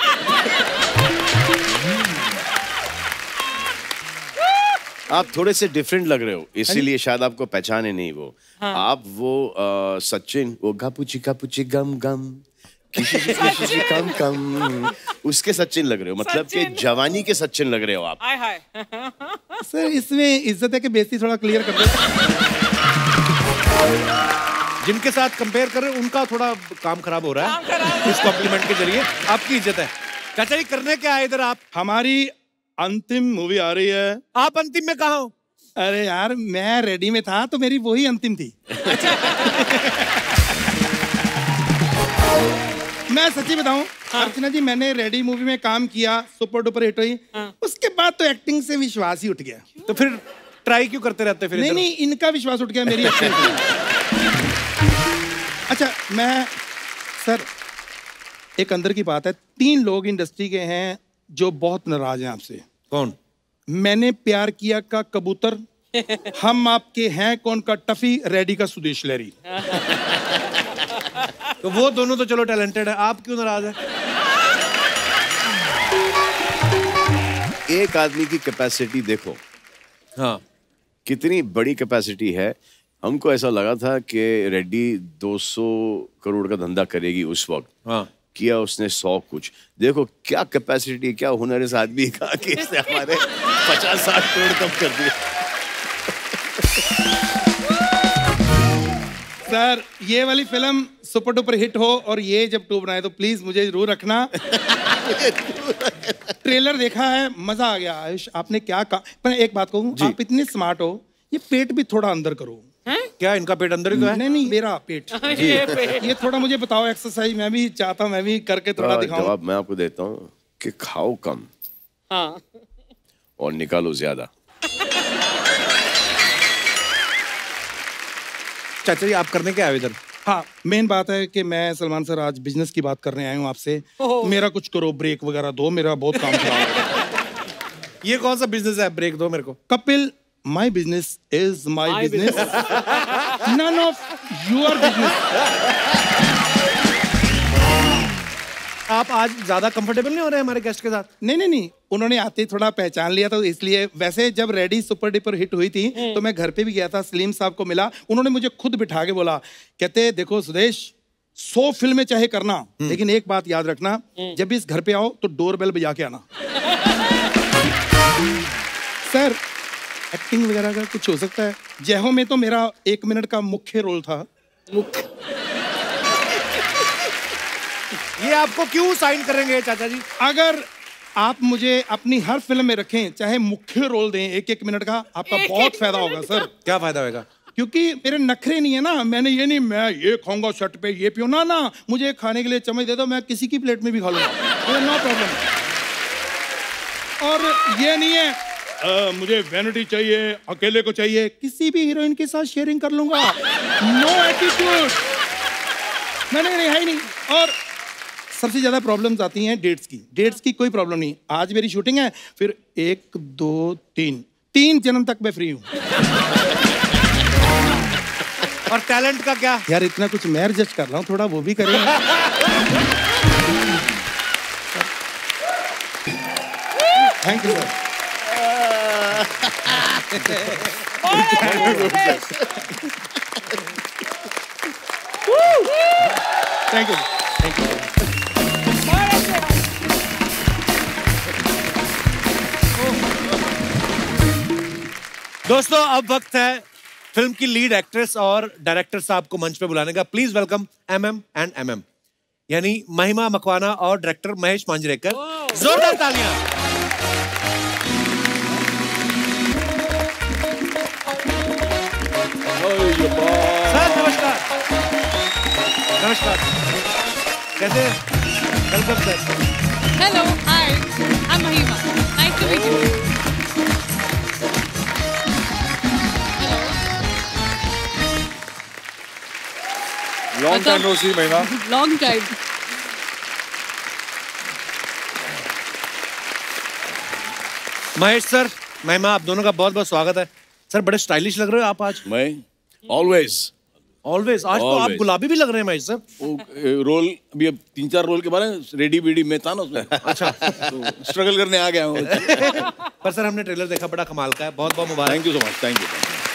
आप थोड़े से डिफरेंट लग रहे हो, इसीलिए शायद आपको पहचाने नहीं वो। हाँ। आप वो आ, सचिन, वो गापुची गापुची गम गम किसी किसी कम कम, उसके सचिन लग रहे हो, मतलब कि जवानी के सचिन लग रहे हो आप। हाय हाय। सर इसमें इज्जत है कि बेइज्जती थोड़ा क्लियर कर दो। जिनके साथ कंपेयर कर रहे हो उनका थोड़ा काम खराब हो रहा है इस कॉम्प्लीमेंट के जरिए। आपकी इज्जत है। चाचा जी करने क्या आए इधर आप? हमारी अंतिम मूवी आ रही है। आप अंतिम में कहाँ हो? अरे यार मैं रेडी में था तो मेरी वही अंतिम थी। मैं सच्ची बताऊं, हाँ। अर्चना जी मैंने रेडी मूवी में काम किया, सुपर डुपर हिट हुई, हाँ। उसके बाद तो एक्टिंग से विश्वास ही उठ गया। तो फिर ट्राई क्यों करते रहते फिर? नहीं नहीं, इनका विश्वास उठ गया मेरी एक्टिंग से। अच्छा मैं सर एक अंदर की बात है, तीन लोग इंडस्ट्री के हैं जो बहुत नाराज हैं आपसे। कौन? मैंने प्यार किया का कबूतर, हम आपके हैं कौन का टफी, रेडी का सुदेश लहरी। तो वो दोनों तो चलो टैलेंटेड है, आप क्यों नाराज है? एक आदमी की कैपेसिटी देखो, हाँ कितनी बड़ी कैपेसिटी है। हमको ऐसा लगा था कि रेड्डी दो सौ करोड़ का धंधा करेगी उस वक्त, हाँ किया उसने सौ कुछ। देखो क्या कैपेसिटी, क्या हुनर इस आदमी का कि इसने हमारे पचास साठ करोड़ कम कर दिए। सर ये वाली फिल्म सुपर डुपर हिट हो और ये जब टू बनाए तो प्लीज मुझे जरूर रखना। ट्रेलर देखा है, मजा आ गया। आयुष आपने क्या कहा, पर एक बात कहूँ, आप इतने स्मार्ट हो, ये पेट भी थोड़ा अंदर करो। है? क्या इनका पेट अंदर ही तो है? नहीं नहीं मेरा पेट। ये, पेट। ये थोड़ा मुझे बताओ एक्सरसाइज, मैं भी चाहता हूँ मैं भी करके थोड़ा दिखाऊं। जवाब मैं आपको देता हूँ कि खाओ कम, हाँ, और निकालो ज्यादा। चाचा जी आप करने क्या आए इधर? हाँ मेन बात है कि मैं सलमान सर आज बिजनेस की बात करने आया हूँ आपसे। मेरा कुछ करो, ब्रेक वगैरह दो, मेरा बहुत काम खराब है। ये कौन सा बिजनेस है, ब्रेक दो मेरे को। Kapil, my business is my, my business. business. None of your business. आप आज ज्यादा कंफर्टेबल नहीं हो रहे हमारे गेस्ट के साथ? नहीं नहीं नहीं, उन्होंने आते ही थोड़ा पहचान लिया तो इसलिए। वैसे जब रेडी सुपर डुपर हिट हुई थी तो मैं घर पे भी गया था, सलीम साहब को मिला, उन्होंने मुझे खुद बिठा के बोला, कहते देखो सुदेश, सौ फिल्में चाहे करना लेकिन एक बात याद रखना, जब इस घर पे आओ तो डोर बेल बजा के आना। सर एक्टिंग वगैरह का कुछ हो सकता है? जयहो में तो मेरा एक मिनट का मुख्य रोल था। मुख्य ये आपको क्यों साइन करेंगे चाचा जी? अगर आप मुझे अपनी हर फिल्म में रखें, चाहे मुख्य रोल दें एक एक मिनट का, आपका एक बहुत एक फायदा होगा सर। क्या फायदा होगा? क्योंकि मेरे नखरे नहीं है ना, मैंने ये नहीं मैं ये खाऊंगा शर्ट पे ये पियो ना ना, मुझे खाने के लिए चम्मच दे दो, मैं किसी की प्लेट में भी खा लूंगा, नो प्रॉब्लम। और ये नहीं है आ, मुझे वैनिटी चाहिए, अकेले को चाहिए, किसी भी हीरोइन के साथ शेयरिंग कर लूंगा, नो एटीट्यूड, मैंने नहीं है ही नहीं। और सबसे ज्यादा प्रॉब्लम्स आती हैं डेट्स की। डेट्स की कोई प्रॉब्लम नहीं, आज मेरी शूटिंग है, फिर एक दो तीन तीन जन्म तक मैं फ्री हूँ। और टैलेंट का क्या यार? इतना कुछ मैं एडजस्ट कर रहा हूँ, थोड़ा वो भी करें। Thank you sir. Thank you thank you. दोस्तों अब वक्त है फिल्म की लीड एक्ट्रेस और डायरेक्टर साहब को मंच पे बुलाने का। Please welcome M M and M M, यानी महिमा मकवाना और डायरेक्टर महेश मांजरेकर। जोरदार तालियां। सर नमस्कार। नमस्कार, कैसे? Welcome sir. Hello, hi, I am Mahima, nice to meet you. Long time no see Mahima. Long time. Mahesh sir, महिमा, आप दोनों का बहुत बहुत स्वागत है। सर बड़े स्टाइलिश लग रहे हो आप आज। मैं ऑलवेज ऑलवेज आज तो आप गुलाबी भी लग रहे हैं महेश सर। वो रोल अभी अब तीन चार रोल के बारे में रेडी बेडी में था ना उसमें। अच्छा तो स्ट्रगल करने आ गया हूँ। पर सर हमने ट्रेलर देखा, बड़ा कमाल का है, बहुत बहुत मुबारक। Thank you so much. Thank you.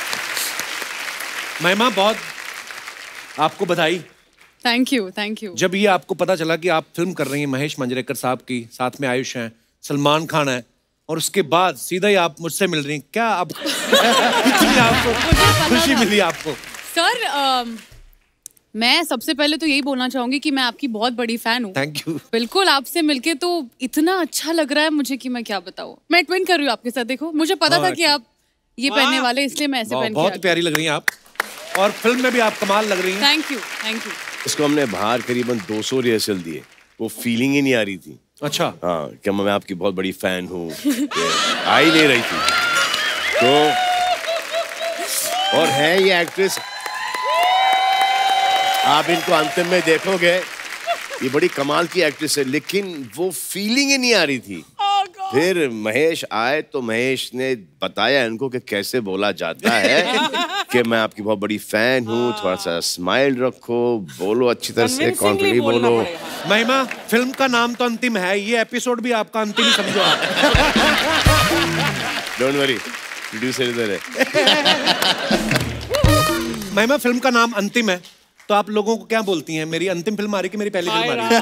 Mahima बहुत आपको बधाई। Thank you thank you. जब ये आपको पता चला कि आप फिल्म कर रही हैं महेश मंजरेकर साहब की, साथ में आयुष हैं, सलमान खान है, और उसके बाद सीधा ही आप मुझसे मिल रही हैं, क्या आप कितनी आपको खुशी मिली आपको? सर uh, मैं सबसे पहले तो यही बोलना चाहूंगी कि मैं आपकी बहुत बड़ी फैन हूँ। Thank you. बिल्कुल, आपसे मिलके तो इतना अच्छा लग रहा है मुझे कि मैं क्या बताऊँ। मैं ट्विन कर रही हूँ आपके साथ। देखो मुझे पता था कि आप ये पहनने वाले, इसलिए मैं ऐसे पहन के बहुत प्यारी लग रही हैं आप, और फिल्म में भी आप कमाल लग रही हैं। Thank you thank you. इसको हमने बाहर करीबन दो सौ रिहर्सल दिए, वो फीलिंग ही नहीं आ रही थी। अच्छा। हाँ, क्या मैं आपकी बहुत बड़ी फैन हूँ, आ ही नहीं रही थी। तो और है ये एक्ट्रेस, आप इनको अंतिम में देखोगे, ये बड़ी कमाल की एक्ट्रेस है, लेकिन वो फीलिंग ही नहीं आ रही थी। फिर महेश आए तो महेश ने बताया इनको कि कैसे बोला जाता है कि मैं आपकी बहुत बड़ी फैन हूँ, थोड़ा सा स्माइल रखो, बोलो अच्छी तरह से, कॉन्फिडेंटली बोलो। महिमा, फिल्म का नाम तो अंतिम है, ये एपिसोड भी आपका अंतिम ही समझो आप। डोंट वरी, प्रोड्यूसर इधर है। महिमा, फिल्म का नाम अंतिम है, तो आप लोगों को क्या बोलती हैं? मेरी अंतिम फिल्म आ रही कि मेरी पहली फिल्म आ रही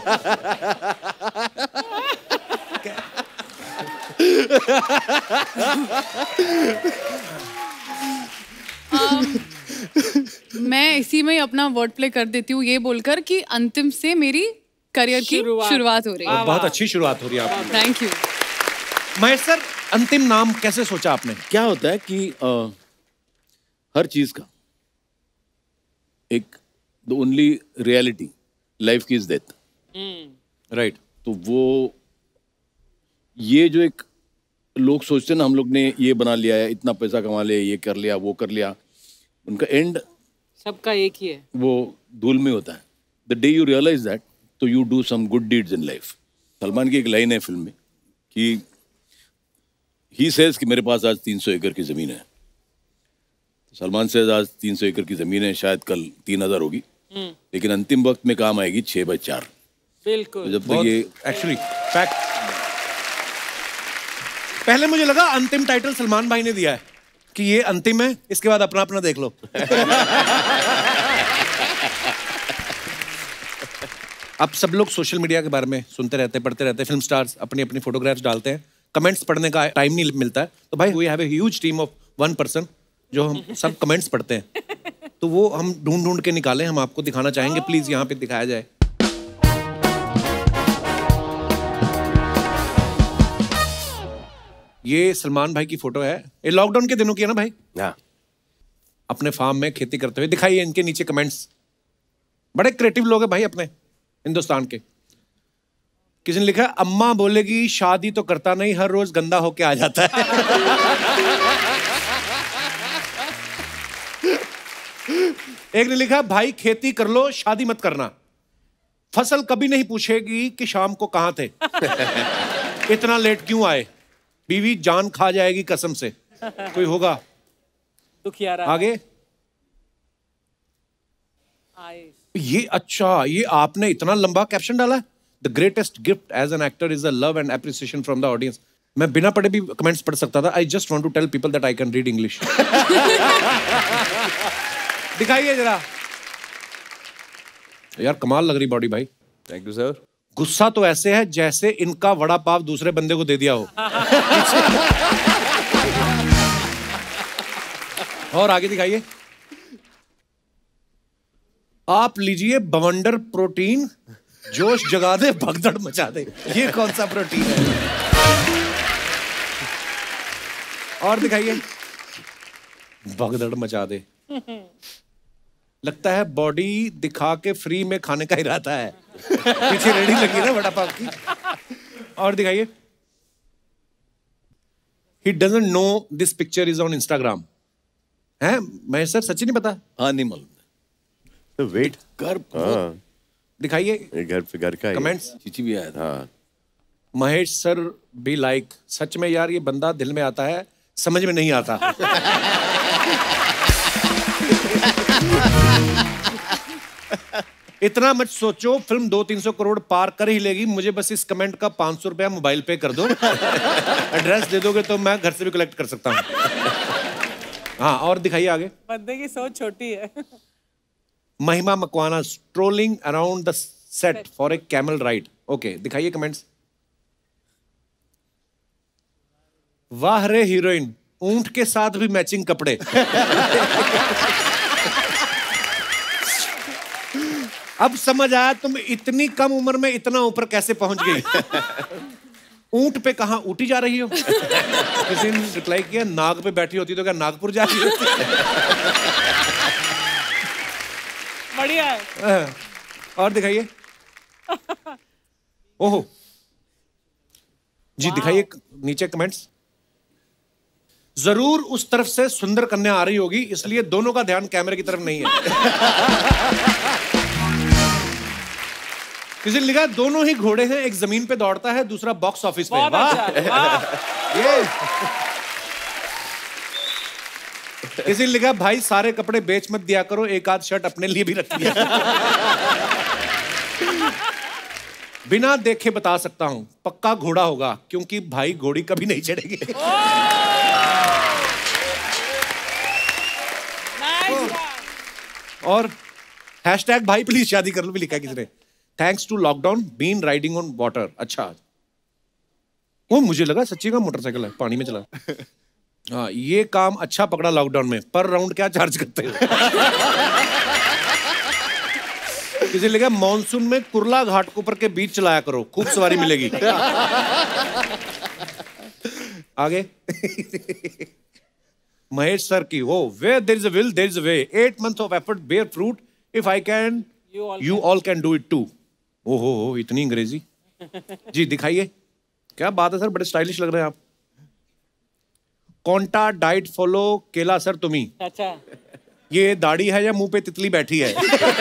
um, मैं इसी में ही अपना वर्ड प्ले कर देती हूँ, ये बोलकर कि अंतिम से मेरी करियर की शुरुआत हो रही है। बहुत अच्छी शुरुआत हो रही है आपकी। Thank you. महेश सर, अंतिम नाम कैसे सोचा आपने? क्या होता है कि आ, हर चीज का एक द ओनली रियलिटी लाइफ की इज डेथ, राइट? तो वो ये जो एक लोग सोचते हैं ना, हम लोग ने ये बना लिया है, इतना पैसा कमा लिया, ये कर लिया, वो कर लिया, उनका एंड सबका एक ही है, वो धूल में होता है। The day you realise that, तो you do some good deeds in life. Salman की एक लाइन है फिल्म में कि ही सेज कि मेरे पास आज तीन सौ एकड़ की जमीन है। सलमान सेज आज तीन सौ एकड़ की जमीन है, शायद कल तीन हजार होगी, लेकिन अंतिम वक्त में काम आएगी छह बाई चार। बिल्कुल। तो जब तक ये एक्चुअली फैक्ट, पहले मुझे लगा अंतिम टाइटल सलमान भाई ने दिया है कि ये अंतिम है, इसके बाद अपना अपना देख लो। अब सब लोग सोशल मीडिया के बारे में सुनते रहते हैं, पढ़ते रहते हैं, फिल्म स्टार्स अपनी अपनी फोटोग्राफ्स डालते हैं, कमेंट्स पढ़ने का टाइम नहीं मिलता है, तो भाई we have a huge team of one person जो हम सब कमेंट्स पढ़ते हैं, तो वो हम ढूंढ ढूंढ के निकाले, हम आपको दिखाना चाहेंगे, प्लीज यहाँ पे दिखाया जाए। ये सलमान भाई की फोटो है, ये लॉकडाउन के दिनों की है ना भाई? हाँ। अपने फार्म में खेती करते हुए दिखाइए, इनके नीचे कमेंट्स, बड़े क्रिएटिव लोग हैं भाई अपने हिंदुस्तान के। किसी ने लिखा, अम्मा बोलेगी शादी तो करता नहीं, हर रोज गंदा होके आ जाता है। एक ने लिखा, भाई खेती कर लो, शादी मत करना, फसल कभी नहीं पूछेगी कि शाम को कहां थे, इतना लेट क्यों आए, बीवी जान खा जाएगी कसम से। कोई होगा दुखियारा आगे? ये अच्छा, ये आपने इतना लंबा कैप्शन डाला है, the greatest gift as an actor is the love and appreciation from the audience. मैं बिना पढ़े भी कमेंट्स पढ़ सकता था। I just want to tell people that I can read English. दिखाइए जरा यार, कमाल लग रही बॉडी भाई। Thank you sir. गुस्सा तो ऐसे है जैसे इनका वड़ा पाव दूसरे बंदे को दे दिया हो। और आगे दिखाइए। आप लीजिए बवंडर प्रोटीन, जोश जगा दे, भगदड़ मचा दे। ये कौन सा प्रोटीन है? और दिखाइए, भगदड़ मचा दे। लगता है बॉडी दिखा के फ्री में खाने का इरादा है। पीछे रेडी लगी ना वड़ा पाव की। और दिखाइए, he doesn't know this picture is on Instagram। हैं? मैं सर सच्ची नहीं पता। हाँ, नहीं मालूम। तो वेट घर हाँ दिखाइए घर पे घर का कमेंट्स। चीची भी आया था। हाँ महेश सर भी लाइक, सच में यार ये बंदा दिल में आता है, समझ में नहीं आता। इतना मत सोचो, फिल्म दो तीन सौ करोड़ पार कर ही लेगी। मुझे बस इस कमेंट का पांच सौ रुपया मोबाइल पे कर दो। एड्रेस दे दोगे तो मैं घर से भी कलेक्ट कर सकता हूँ। हाँ और दिखाइए आगे। बंदे की सोच छोटी है। Mahima Makwana strolling around the set for a camel ride. Okay दिखाइए कमेंट्स। वाह रे हीरोइन, ऊंट के साथ भी मैचिंग कपड़े। अब समझ आया तुम इतनी कम उम्र में इतना ऊपर कैसे पहुंच गई। ऊंट पे कहां ऊटी जा रही हो? किसी ने रिप्लाई किया नाग पे बैठी होती तो क्या नागपुर जा रही होती? बढ़िया है। और दिखाइए। ओहो जी दिखाइए नीचे कमेंट्स। जरूर उस तरफ से सुंदर कन्या आ रही होगी, इसलिए दोनों का ध्यान कैमरे की तरफ नहीं है। किसी ने लिखा दोनों ही घोड़े हैं, एक जमीन पे दौड़ता है, दूसरा बॉक्स ऑफिस पे। वाह ये किसी ने लिखा भाई सारे कपड़े बेच मत दिया करो, एक आध शर्ट अपने लिए भी रख लिया। बिना देखे बता सकता हूं पक्का घोड़ा होगा, क्योंकि भाई घोड़ी कभी नहीं चढ़ेगी। और हैशटैग भाई प्लीज शादी कर लो भी लिखा किसी ने। Thanks to lockdown been riding on water. अच्छा वो मुझे लगा सच्ची का मोटरसाइकिल है, पानी में चला। हाँ ये काम अच्छा पकड़ा लॉकडाउन में। पर राउंड क्या चार्ज करते हो? किसी लगा मॉनसून में कुर्ला घाट ऊपर के बीच चलाया करो, खूब सवारी मिलेगी। आगे महेश सर की वो where there is a will there is a way, eight months of effort bear fruit, if I can you all, you all can do it too। ओहो हो इतनी अंग्रेजी। जी दिखाइए क्या बात है सर, बड़े स्टाइलिश लग रहे हैं आप। कौंटा डाइट फॉलो केला सर तुम्ही। अच्छा ये दाढ़ी है या मुंह पे तितली बैठी है?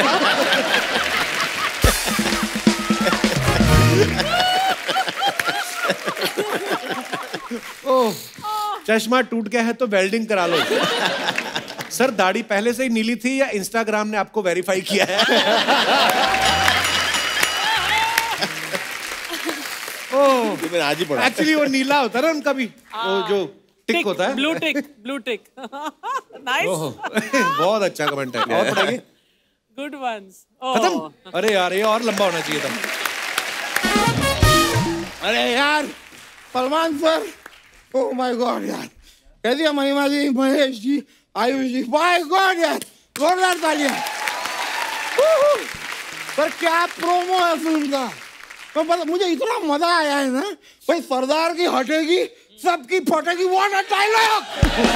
ओह चश्मा टूट गया है तो वेल्डिंग करा लो। सर दाढ़ी पहले से ही नीली थी या इंस्टाग्राम ने आपको वेरीफाई किया है? ओह आज ही पढ़ा। एक्चुअली वो नीला होता है ना उनका भी, वो जो टिक होता है, blue tick blue tick. Nice बहुत अच्छा कमेंट है। और पढ़ाइए। Good ones. खत्म? अरे यार ये और लंबा होना चाहिए था। अरे यार Salman sir, oh my God यार, कैसी है महिमा जी, महेश जी, आयुष जी, माय गॉड यार, जोरदार तालियां। सर क्या प्रोमो है फिल्म का, तो बस मुझे इतना मजा आया है ना भाई। सरदार की हटेगी सबकी फटेगी, what a dialogue.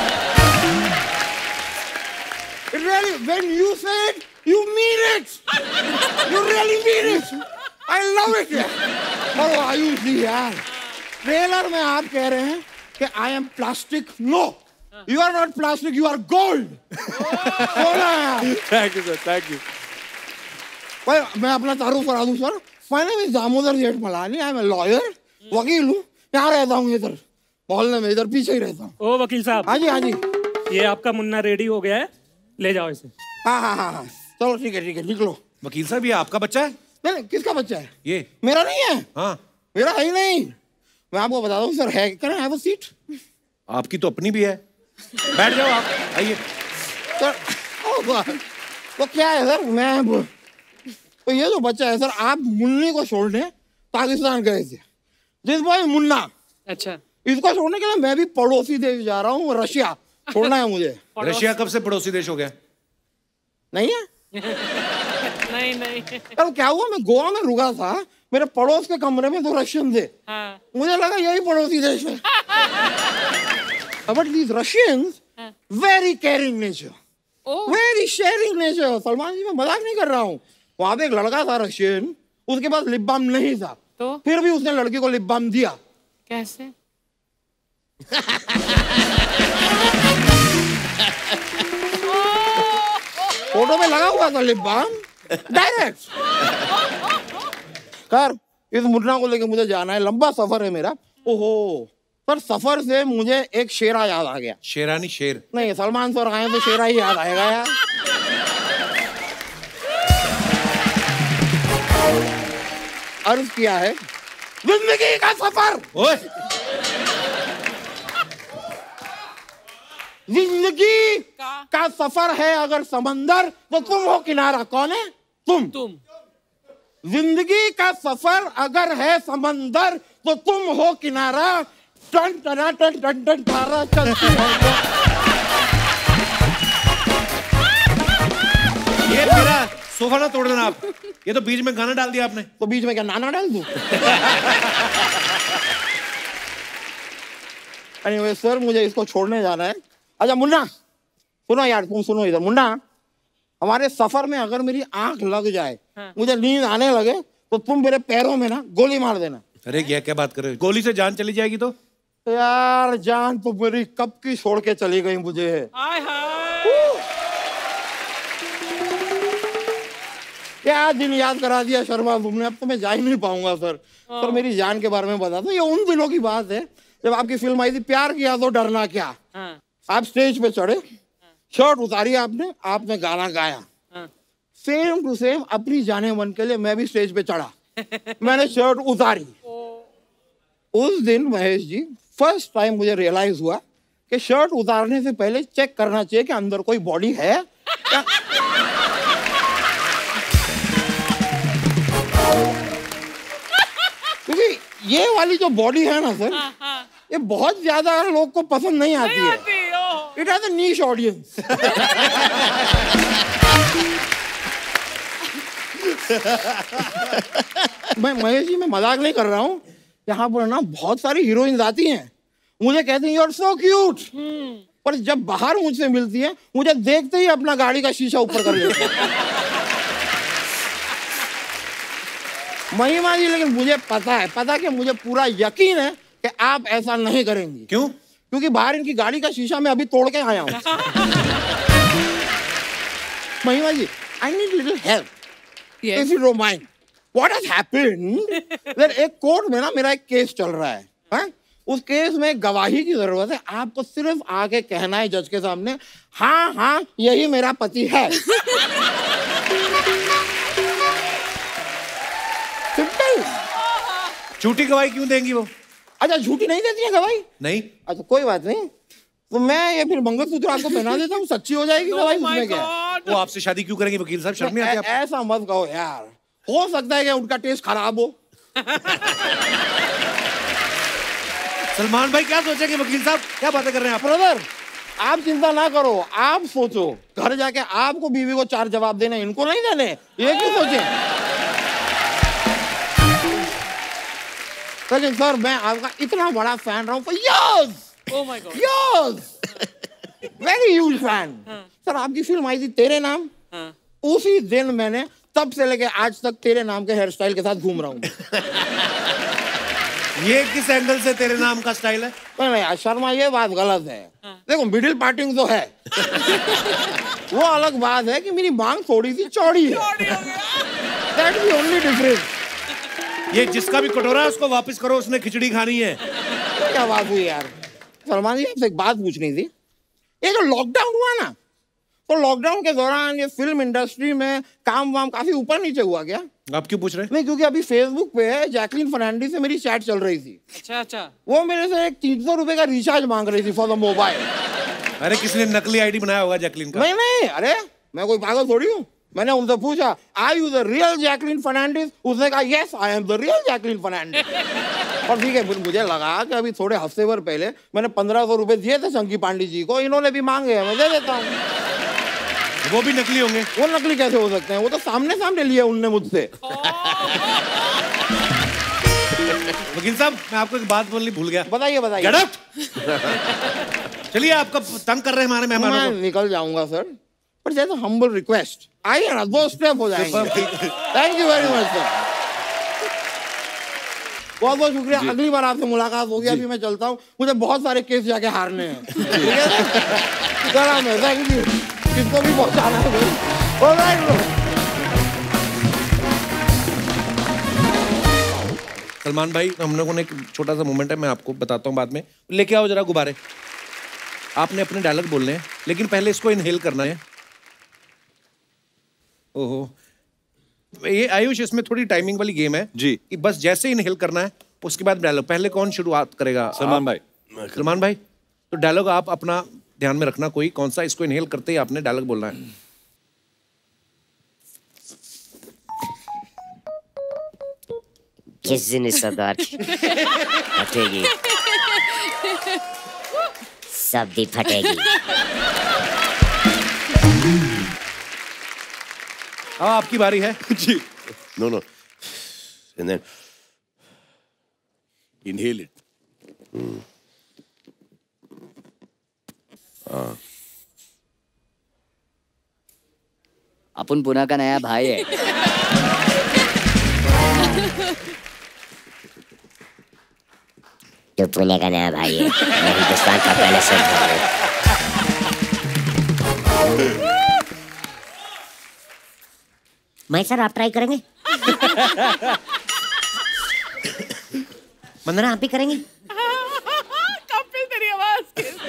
Really, when you say it, you mean it. You really mean it. I love it यार। और आयुष जी यार, ट्रेलर में आप कह रहे हैं कि I am plastic, no, you are not plastic, you are gold। बोला यार। Thank you sir, thank you. भाई मैं अपना तारुफ करा दूं सर, My name is Damodar Jethmalani, I am a lawyer, वकील हूँ, यहाँ रहता हूँ इधर मोहल्ले में, इधर पीछे ही रहता हूँ। ओ वकील साहब। हाँ जी हाँ जी। ये आपका मुन्ना रेडी हो गया है, ले जाओ इसे। हाँ हाँ हाँ हाँ चलो ठीक है ठीक है निकलो। वकील साहब ये आपका बच्चा है? नहीं किसका बच्चा है? ये मेरा नहीं है। हाँ मेरा है ही नहीं। मैं आपको बता दूं सर, है can I have a seat? आपकी तो अपनी भी है, बैठ जाओ आप, आइए। सर वो क्या है सर, मैं तो ये जो बच्चा है सर, आप मुन्नी को छोड़ने पाकिस्तान गए थे, दिस बॉय मुन्ना। अच्छा इसको छोड़ने के लिए मैं भी पड़ोसी देश जा रहा हूँ, रशिया छोड़ना है मुझे। रशिया कब से पड़ोसी देश हो गया? नहीं है? नहीं नहीं। अब क्या हुआ, मैं गोवा में रुका था, मेरे पड़ोस के कमरे में दो रशियन थे। हाँ। मुझे लगा यही पड़ोसी देश है। But these Russians very caring nature, very sharing nature. Salman ji मैं मजाक नहीं कर रहा हूँ। वहां पे एक लड़का था रशियन, उसके पास लिप बाम नहीं था, तो फिर भी उसने लड़की को लिप बाम दिया। कैसे? फोटो में लगा हुआ था लिप बाम डायरेक्ट। कर इस मुन्ना को लेके मुझे जाना है, लंबा सफर है मेरा। ओहो पर सफर से मुझे एक शेरा याद आ गया। शेरानी शेर नहीं, सलमान सर आए तो शेरा ही याद आएगा यार। अर्ज किया है जिंदगी का सफर। ओए जिंदगी का सफर है अगर समंदर तो तुम हो किनारा। कौन है? तुम तुम जिंदगी का सफर अगर है समंदर तो तुम हो किनारा। टन टना टन टन टन तारा चलती है। ये मेरा सोफा ना तोड़ देना आप। ये तो बीच में गाना डाल दिया आपने। तो बीच में क्या नाना डाल दूं? anyway, सर मुझे इसको छोड़ने जाना है। अच्छा मुन्ना सुनो यार, तुम सुनो इधर। मुन्ना हमारे सफर में अगर मेरी आंख लग जाए, हाँ। मुझे नींद आने लगे तो तुम मेरे पैरों में ना गोली मार देना। अरे क्या क्या बात कर रहे हो? गोली से जान चली जाएगी तो? यार जान तो मेरी कब की छोड़ के चली गई मुझे। हाय हाय क्या दिन याद करा दिया शर्मा तुमने। अब तो मैं जा ही नहीं पाऊंगा सर। सर मेरी जान के बारे में बता दो। ये उन दिनों की बात है जब आपकी फिल्म आई थी प्यार किया तो डरना क्या। हाँ। आप स्टेज पे चढ़े, शर्ट उतारी आपने, आपने गाना गाया। हाँ। सेम टू सेम अपनी जाने मन के लिए मैं भी स्टेज पे चढ़ा, मैंने शर्ट उतारी। उस दिन महेश जी फर्स्ट टाइम मुझे रियलाइज हुआ कि शर्ट उतारने से पहले चेक करना चाहिए कि अंदर कोई बॉडी है क्या। क्योंकि ये वाली जो बॉडी है ना सर, हाँ, हाँ। ये बहुत ज्यादा लोग को पसंद नहीं आती नहीं है। It has a niche audience. मैं महेश जी मैं मजाक नहीं कर रहा हूँ। यहाँ पर ना बहुत सारी हीरोइंस आती हैं, मुझे कहती हैं यू आर सो क्यूट, पर जब बाहर मुझसे मिलती है मुझे देखते ही अपना गाड़ी का शीशा ऊपर कर लेते हैं। महिमा जी लेकिन मुझे पता है, पता कि मुझे पूरा यकीन है कि आप ऐसा नहीं करेंगी। क्यों? क्योंकि बाहर इनकी गाड़ी का शीशा मैं अभी तोड़ के आया हूँ। Mahima ji I need little help if you don't mind. What has happened, एक कोर्ट में ना मेरा एक केस चल रहा है, है? उस केस में गवाही की जरूरत है। आपको सिर्फ आके कहना है जज के सामने हाँ हाँ यही मेरा पति है। सिंपल। झूठी गवाही क्यों देंगी वो? अच्छा झूठी नहीं देती है गवाही? नहीं। अच्छा कोई बात नहीं, तो मैं ये फिर मंगलसूत्र आपको पहना देता हूँ, सच्ची हो जाएगी गवाही। उसमें क्या वो आपसे शादी क्यों करेंगे वकील साहब? शर्म नहीं आती आपको? ऐसा मत कहो यार, हो सकता है कि उनका टेस्ट खराब हो। सलमान भाई क्या सोचेंगे वकील साहब? क्या बातें कर रहे हैं आप? ब्रदर आप चिंता ना करो, आप सोचो घर जाके आपको बीवी को चार जवाब देने, इनको नहीं देने, ये क्यों सोचे। लेकिन सर मैं आपका इतना बड़ा फैन रहा हूँ for years, oh my God, years, very huge fan। Sir आपकी फिल्म आई थी तेरे नाम, हाँ। उसी दिन मैंने तब से लेके आज तक तेरे नाम के हेयर स्टाइल के साथ घूम रहा हूँ। ये किस एंगल से तेरे नाम का स्टाइल है? नहीं नहीं शर्मा ये बात गलत है। हाँ। देखो मिडिल पार्टिंग तो है, वो अलग बात है कि मेरी मांग थोड़ी सी चौड़ी है। That's the only difference। ये जिसका भी कटोरा है उसको वापस करो, उसने खिचड़ी खानी है। क्या बात हुई यार? सलमान जी आपसे एक बात पूछनी थी। ये जो लॉकडाउन हुआ ना, तो लॉकडाउन के दौरान ये फिल्म इंडस्ट्री में काम वाम काफी ऊपर नीचे हुआ क्या? आप क्यों पूछ रहे हैं? नहीं क्योंकि अभी फेसबुक पे जैकलीन फर्नांडिस से मेरी चैट चल रही थी। अच्छा अच्छा। वो मेरे से एक तीन सौ रुपए का रिचार्ज मांग रही थी फॉर द मोबाइल। अरे किसने नकली आईडी बनाया होगा जैकलीन का? नहीं नहीं, अरे मैं कोई पागल थोड़ी हूँ। मैंने उनसे पूछा are you the real Jacqueline Fernandez? उसने कहा yes I am the real Jacqueline Fernandez. और ठीक है, मुझे लगा कि अभी थोड़े हफ्ते भर पहले मैंने पंद्रह सौ रुपए दिए थे शंकी पांडे जी को, इन्होंने भी मांगे हैं, मैं दे देता हूँ। वो भी नकली होंगे? वो नकली कैसे हो सकते हैं? वो तो सामने सामने लिए उनने मुझसे। वकील साहब मैं आपको एक बात बोलनी भूल गया। बताइए बताइए। चलिए आपका तंग कर रहे हैं हमारे मेहमानों को। मैं निकल जाऊंगा सर, पर जैसे हम्बल रिक्वेस्ट आइए ना, दो स्टेप हो जाएंगे। Thank you very much sir, बहुत बहुत शुक्रिया। अगली बार आपसे मुलाकात होगी। अभी मैं चलता हूँ, मुझे बहुत सारे केस जाके हारने हैं। थैंक यू, किसको भी पहुंचाना है। सलमान भाई, हम लोगों ने एक छोटा सा मोमेंट है, मैं आपको बताता हूँ बाद में। लेके आओ जरा गुब्बारे। आपने अपने डायलॉग बोलने हैं, लेकिन पहले इसको इनहेल करना है। ओहो, ये आयुष, इसमें थोड़ी टाइमिंग वाली गेम है जी, कि बस जैसे इनहेल करना है उसके बाद डायलॉग। पहले कौन शुरुआत करेगा? सलमान भाई। सलमान भाई, तो डायलॉग आप अपना ध्यान में रखना, कोई कौन सा, इसको इनहेल करते ही आपने डायलॉग बोलना है। किस दिन इस सरदार की फटेगी, सब्जी फटेगी। हाँ, आपकी बारी है जी। No no, and then inhale it. Hmm. हाँ। अपन पुणे का नया भाई है। तो पुणे का नया भाई है, मैं हिंदुस्तान का पहले से भाई हूँ। मैं सर, आप ट्राई करेंगे? मंदना, आप भी करेंगे? कपिल, तेरी आवाज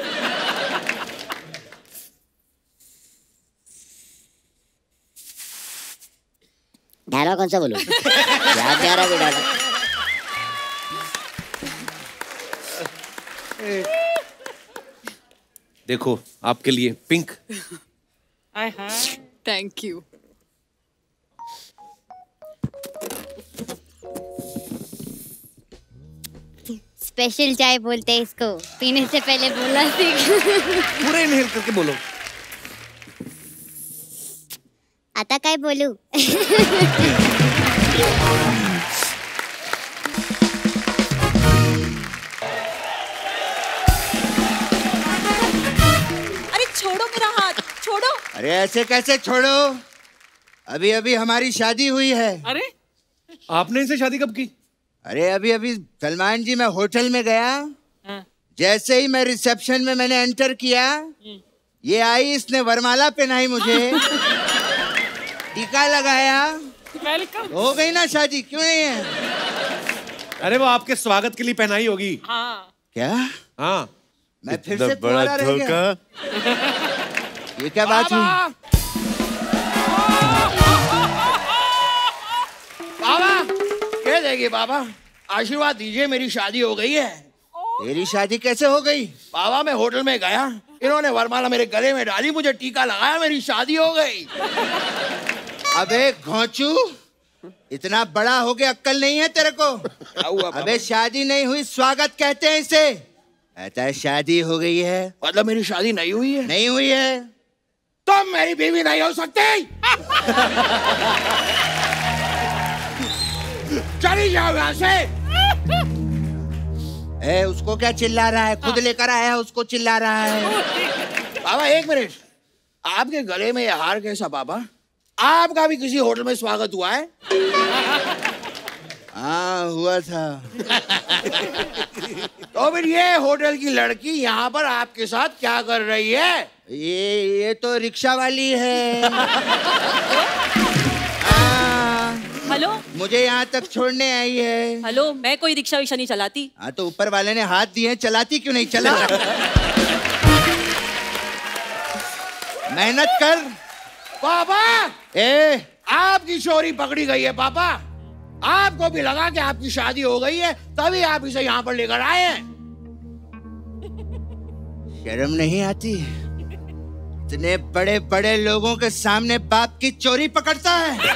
डायलॉग कौन सा बोलूं? याद नहीं आ रहा भी डायलॉग। देखो, आपके लिए पिंक। Thank you. स्पेशल चाय बोलते हैं इसको, पीने से पहले बोला सीख। पूरे इनहेल करके बोलो। आता काय बोलू? अरे छोड़ो मेरा हाथ, छोड़ो। अरे ऐसे कैसे छोड़ो? अभी अभी हमारी शादी हुई है। अरे आपने इनसे शादी कब की? अरे अभी अभी सलमान जी, मैं होटल में गया, जैसे ही मैं रिसेप्शन में मैंने एंटर किया, ये आई, इसने वरमाला पहनाई मुझे, टीका लगाया, वेलकम। हो गई ना शादी, क्यों नहीं है? अरे वो आपके स्वागत के लिए पहनाई होगी। हाँ। क्या? हाँ। मैं फिर से बड़ा रह गया। ये क्या बात हुई? बाबा कह देंगे, बाबा आशीर्वाद दीजिए, मेरी शादी हो गई है। तेरी शादी कैसे हो गई? बाबा मैं होटल में गया, इन्होंने वरमाला मेरे गले में डाली, मुझे टीका लगाया, मेरी शादी हो गई। अबे घोंचू, इतना बड़ा हो गया, अक्ल नहीं है तेरे को? अबे शादी नहीं हुई, स्वागत कहते हैं इसे। कहता है शादी हो गई है, मतलब मेरी शादी नहीं हुई है? नहीं हुई है तो मेरी बीवी नहीं हो सकती। चली जाओ यहाँ से। ए, उसको क्या चिल्ला रहा है? खुद लेकर आया है, उसको चिल्ला रहा है। बाबा एक मिनट, आपके गले में ये हार कैसा? बाबा आपका भी किसी होटल में स्वागत हुआ है? हाँ हुआ था। तो फिर ये होटल की लड़की यहाँ पर आपके साथ क्या कर रही है? ये ये तो रिक्शा वाली है। हेलो, मुझे यहाँ तक छोड़ने आई है। हेलो, मैं कोई रिक्शा विक्शा नहीं चलाती। हाँ तो ऊपर वाले ने हाथ दिए, चलाती क्यों नहीं? चला। मेहनत कर पापा। ए, आपकी चोरी पकड़ी गई है पापा। आपको भी लगा कि आपकी शादी हो गई है, तभी आप इसे यहाँ पर लेकर आए हैं। शर्म नहीं आती? इतने बड़े बड़े लोगों के सामने बाप की चोरी पकड़ता है।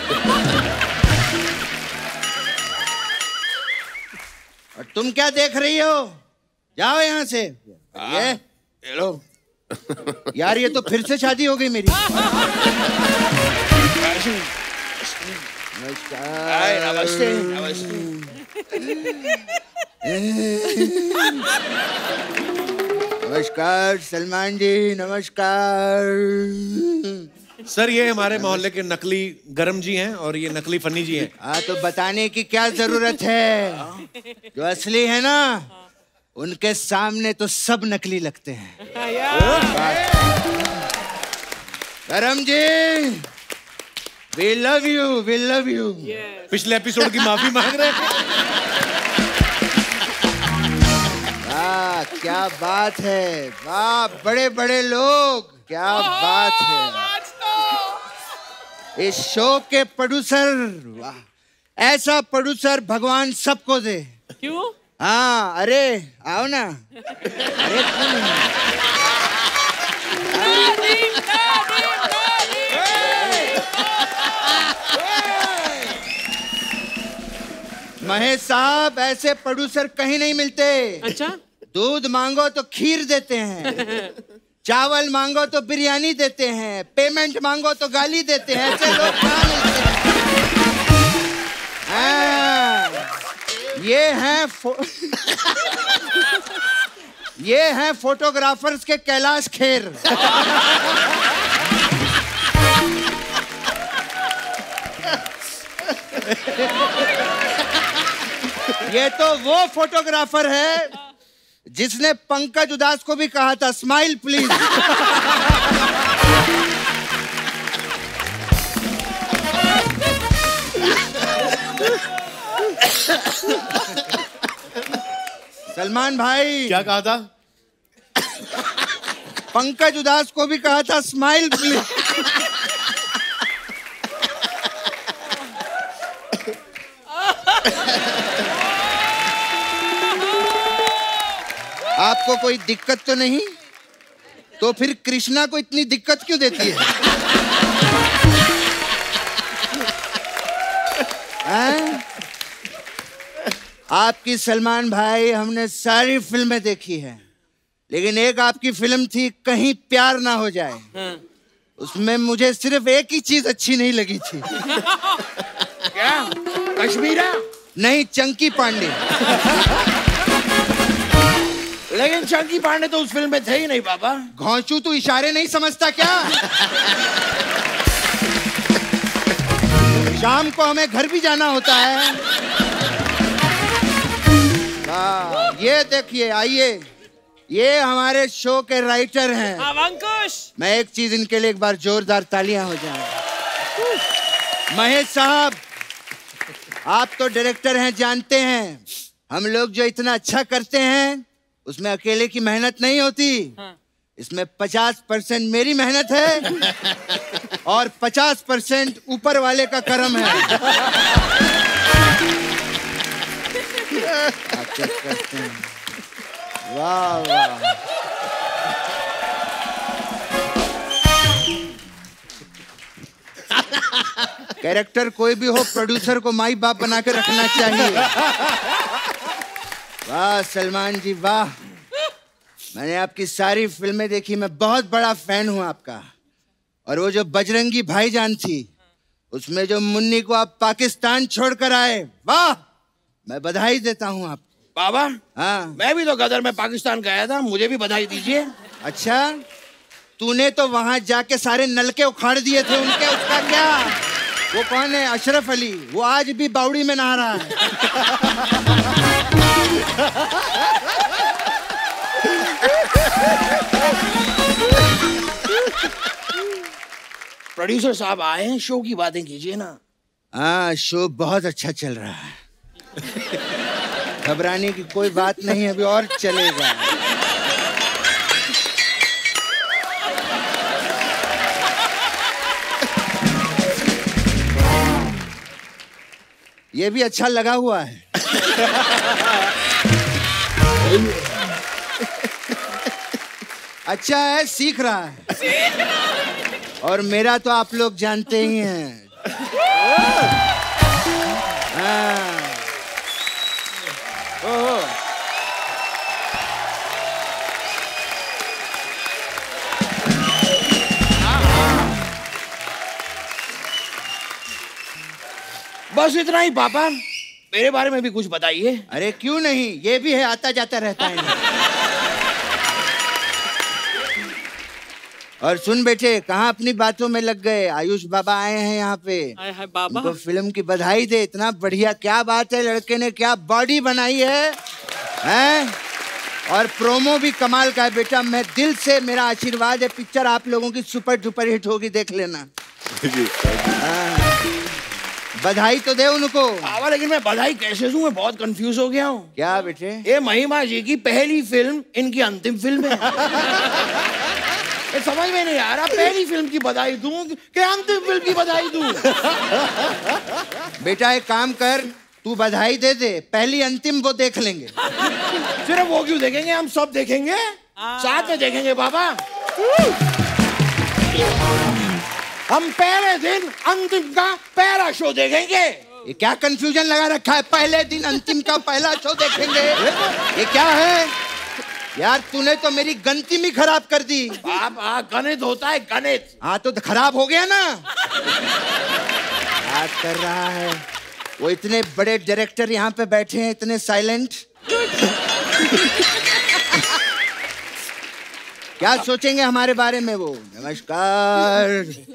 और तुम क्या देख रही हो? जाओ यहाँ से। ये हेलो यार, ये तो फिर से शादी हो गई मेरी। नमस्कार। नमस्ते नमस्ते। नमस्कार सलमान जी, नमस्कार। सर ये हमारे मोहल्ले के नकली गरम जी हैं और ये नकली फनी जी हैं। हाँ तो बताने की क्या जरूरत है? जो असली है ना, उनके सामने तो सब नकली लगते हैं। गरम जी, We love you, we love you. Yes. पिछले एपिसोड की माफी मांग रहे हैं। वाह क्या बात है, वाह बड़े बड़े लोग, क्या बात है। इस शो के प्रोड्यूसर, वाह ऐसा प्रोड्यूसर भगवान सबको दे। क्यों? हाँ अरे आओ ना, अरे क्यों नहीं? महेश साहब ऐसे प्रोड्यूसर कहीं नहीं मिलते। अच्छा? दूध मांगो तो खीर देते हैं, चावल मांगो तो बिरयानी देते हैं, पेमेंट मांगो तो गाली देते हैं। ऐसे लोग कहाँ मिलते हैं? हाँ, ये हैं फो... ये हैं फोटोग्राफर्स के कैलाश खेर। ये तो वो फोटोग्राफर है जिसने पंकज उदास को भी कहा था स्माइल प्लीज। सलमान भाई क्या कहा था? पंकज उदास को भी कहा था स्माइल प्लीज। आपको कोई दिक्कत तो नहीं? तो फिर कृष्णा को इतनी दिक्कत क्यों देती है? हैं? आपकी सलमान भाई हमने सारी फिल्में देखी हैं, लेकिन एक आपकी फिल्म थी कहीं प्यार ना हो जाए। उसमें मुझे सिर्फ एक ही चीज अच्छी नहीं लगी थी। क्या? कश्मीरा? नहीं, चंकी पांडे। लेकिन चंकी पांडे तो उस फिल्म में थे ही नहीं बाबा। घोंचू तू इशारे नहीं समझता क्या? शाम को हमें घर भी जाना होता है। हाँ, ये देखिए, आइए, ये हमारे शो के राइटर हैं। अंकुश। मैं एक चीज इनके लिए एक बार जोरदार तालियां हो जाएं। महेश साहब, आप तो डायरेक्टर हैं, जानते हैं हम लोग जो इतना अच्छा करते हैं उसमें अकेले की मेहनत नहीं होती। हाँ। इसमें पचास परसेंट मेरी मेहनत है और पचास परसेंट ऊपर वाले का करम है। आप चेक करते हैं। वाह वाह, कैरेक्टर कोई भी हो, प्रोड्यूसर को माई बाप बना के रखना चाहिए। वाह सलमान जी वाह, मैंने आपकी सारी फिल्में देखी, मैं बहुत बड़ा फैन हूं आपका। और वो जो बजरंगी भाईजान थी, उसमें जो मुन्नी को आप पाकिस्तान छोड़कर आए, वाह, मैं बधाई देता हूं आपको। बाबा, हाँ, मैं भी तो गदर में पाकिस्तान गया था, मुझे भी बधाई दीजिए। अच्छा, तूने तो वहां जाके सारे नलके उखाड़ दिए थे उनके, उसका क्या? वो कौन है? अशरफ अली, वो आज भी बावड़ी में नहा रहा है। प्रोड्यूसर साहब आए हैं, शो की बातें कीजिए ना। हाँ, शो बहुत अच्छा चल रहा है, घबराने की कोई बात नहीं, अभी और चलेगा। ये भी अच्छा लगा हुआ है। अच्छा है, सीख रहा है। और मेरा तो आप लोग जानते ही हैं। हाँ। ओह। बस इतना ही पापा, मेरे बारे में भी कुछ बताइए। अरे क्यों नहीं, ये भी है, आता जाता रहता है। और सुन बेटे, कहाँ अपनी बातों में लग गए? आयुष बाबा आए हैं यहाँ पे। आए हैं बाबा। उनको फिल्म की बधाई दे, इतना बढ़िया, क्या बात है, लड़के ने क्या बॉडी बनाई है, हैं? और प्रोमो भी कमाल का है बेटा। मैं दिल से, मेरा आशीर्वाद है, पिक्चर आप लोगों की सुपर डुपर हिट होगी, देख लेना। बधाई तो दे उनको। बाबा लेकिन मैं बधाई कैसे दूं, मैं बहुत कंफ्यूज हो गया हूँ। क्या बेटे? ये महिमा जी की पहली फिल्म इनकी अंतिम फिल्म है। समझ में नहीं आ रहा, पहली फिल्म की बधाई दूं कि अंतिम फिल्म की बधाई दूं? बेटा एक काम कर, तू बधाई दे दे, पहली अंतिम वो देख लेंगे। सिर्फ वो क्यों देखेंगे, हम सब देखेंगे, साथ में देखेंगे बाबा। हम पहले दिन अंतिम का पहला शो देखेंगे। ये क्या कंफ्यूजन लगा रखा है, पहले दिन अंतिम का पहला शो देखेंगे? ये क्या है यार, तूने तो मेरी गणित ही खराब कर दी। बाबा गणित होता है गणित। हाँ तो खराब हो गया ना। बात कर रहा है, वो इतने बड़े डायरेक्टर यहाँ पे बैठे हैं, इतने साइलेंट। क्या सोचेंगे हमारे बारे में वो? नमस्कार।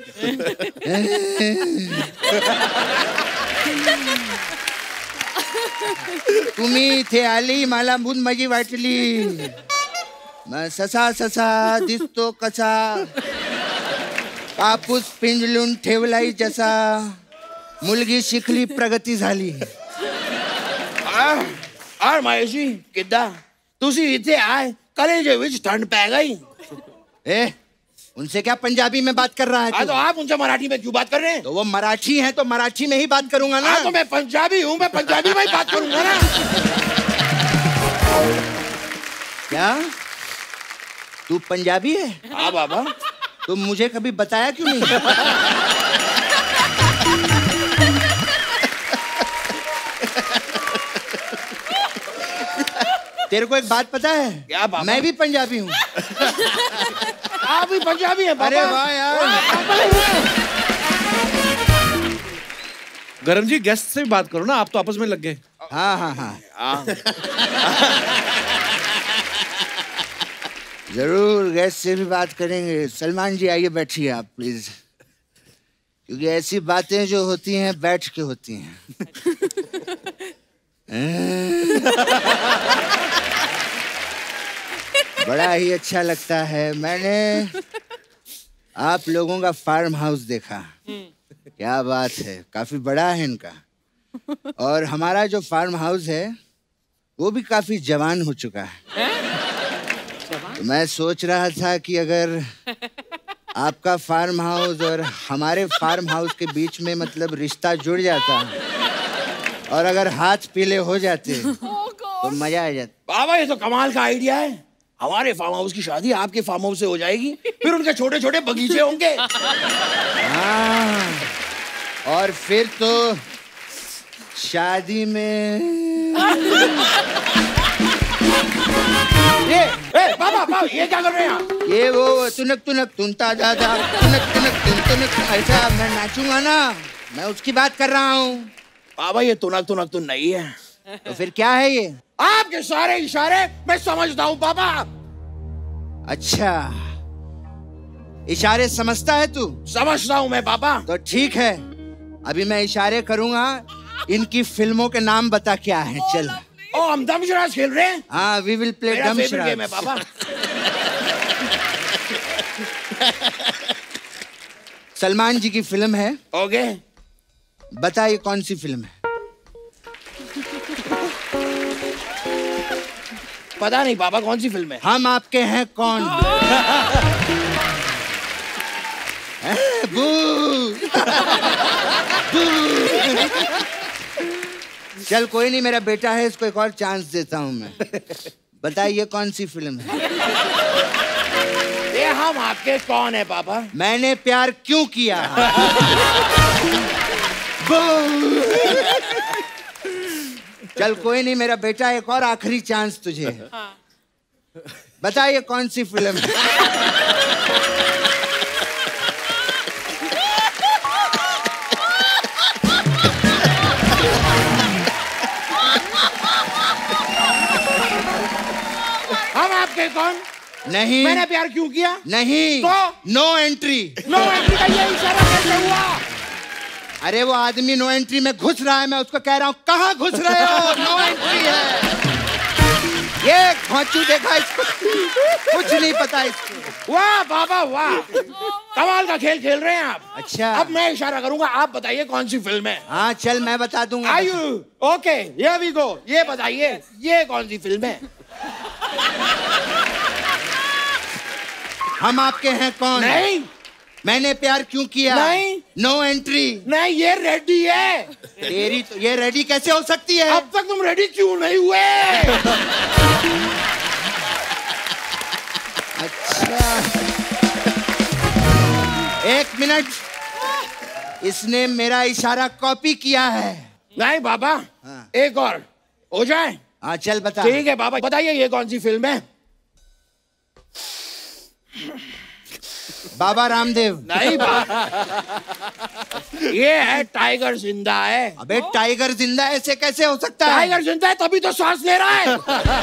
तुम्ही थे आली मला बुन माझी वाटली, मग ससा ससा दिसतो कसा, कापूस पिंजलून ठेवलाई जसा, मुलगी शिकली प्रगती झाली। और महेश जी किद्दा तुसी इथे आए, कलेजे विच ठंड पै गई। ए, उनसे क्या पंजाबी में बात कर रहा है? तो आप उनसे मराठी में क्यों बात कर रहे हैं? तो वो मराठी हैं तो मराठी में ही बात करूंगा ना। तो मैं पंजाबी हूँ, मैं पंजाबी में ही बात करूंगा ना। क्या तू पंजाबी है? हाँ बाबा। तो मुझे कभी बताया क्यों नहीं? तेरे को एक बात पता है? क्या बाबा? मैं भी पंजाबी हूँ। आप भी पंजाबी हैं बाबा? अरे वाह यार। गरम जी गेस्ट से भी बात करो ना, आप तो आपस में लग गए। हाँ हाँ हाँ जरूर गेस्ट से भी बात करेंगे। सलमान जी आइए, बैठिए आप प्लीज, क्योंकि ऐसी बातें जो होती हैं बैठ के होती हैं। बड़ा ही अच्छा लगता है। मैंने आप लोगों का फार्म हाउस देखा, क्या बात है, काफी बड़ा है इनका। और हमारा जो फार्म हाउस है वो भी काफी जवान हो चुका है। तो मैं सोच रहा था कि अगर आपका फार्म हाउस और हमारे फार्म हाउस के बीच में मतलब रिश्ता जुड़ जाता और अगर हाथ पीले हो जाते तो मजा आ जाता। बाबा ये तो कमाल का आइडिया है। हमारे फार्म हाउस की शादी आपके फार्म हाउस से हो जाएगी, फिर उनके छोटे छोटे बगीचे होंगे। हाँ, और फिर तो शादी में ये ए, बाबा बाबा ये क्या कर रहे हैं आप? ये वो तुनक तुनक तुनता दादा तुनक तुनक तुन तुनक ऐसा मैं नाचूंगा ना, मैं उसकी बात कर रहा हूँ। बाबा ये तुनक तुनक तुन नहीं है। तो फिर क्या है ये? आपके सारे इशारे मैं समझता हूँ बाबा। अच्छा, इशारे समझता है तू? समझता हूँ मैं बाबा। तो ठीक है, अभी मैं इशारे करूंगा, इनकी फिल्मों के नाम बता क्या है। चल। ओ हम दमशराज खेल रहे हैं? हाँ, we will play dumb charades. Game है बाबा। सलमान जी की फिल्म है। ओके। बताइए कौन सी फिल्म है? पता नहीं बाबा कौन सी फिल्म है। हम आपके हैं कौन? बू बू। चल कोई नहीं, मेरा बेटा है, इसको एक और चांस देता हूँ मैं। बताइए कौन सी फिल्म है? ये हम आपके कौन है बाबा? मैंने प्यार क्यों किया? चल कोई नहीं मेरा बेटा, एक और आखिरी चांस तुझे। बताइए कौन सी फिल्म है? हम आपके कौन? नहीं। मैंने प्यार क्यों किया? नहीं। तो? No entry. नो एंट्री का ये इशारा कैसे हुआ? अरे वो आदमी नो एंट्री में घुस रहा है, मैं उसको कह रहा हूँ कहाँ घुस रहे हो? नो एंट्री है। ये खोचू देखा इसको, कुछ नहीं पता इसको। वाह बाबा वाह, कमाल का खेल खेल रहे हैं आप। अच्छा, अब मैं इशारा करूंगा, आप बताइए कौन सी फिल्म है। हाँ चल मैं बता दूंगा। आयु ओके, हियर वी गो। ये बताइए ये कौन सी फिल्म है? हम आपके हैं कौन? नहीं। मैंने प्यार क्यों किया? नहीं। No entry. नहीं, ये रेडी है। तेरी तो ये रेडी कैसे हो सकती है? अब तक तुम रेडी क्यों नहीं हुए? अच्छा, एक मिनट, इसने मेरा इशारा कॉपी किया है। नहीं बाबा, हाँ। एक और हो जाए। हाँ चल बता। ठीक है बाबा, बताइए ये कौन सी फिल्म है? बाबा रामदेव। नहीं बाबा, ये है टाइगर जिंदा है। अबे टाइगर जिंदा है, ऐसे कैसे हो सकता है? टाइगर जिंदा है तभी तो सांस ले रहा है।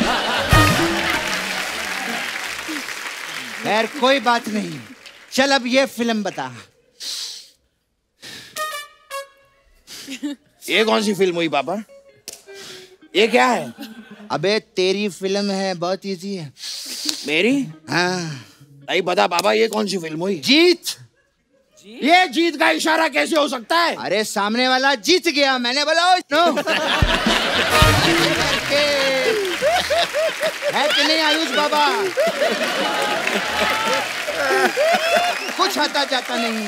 खैर कोई बात नहीं, चल अब ये फिल्म बता। ये कौन सी फिल्म हुई बाबा? ये क्या है? अबे तेरी फिल्म है, बहुत इजी है। मेरी? हाँ। नहीं पता बाबा, ये कौन सी फिल्म हुई? जीत। ये जीत का इशारा कैसे हो सकता है? अरे सामने वाला जीत गया, मैंने बोला नो। है कि नहीं आयुष बाबा? कुछ आता जाता नहीं।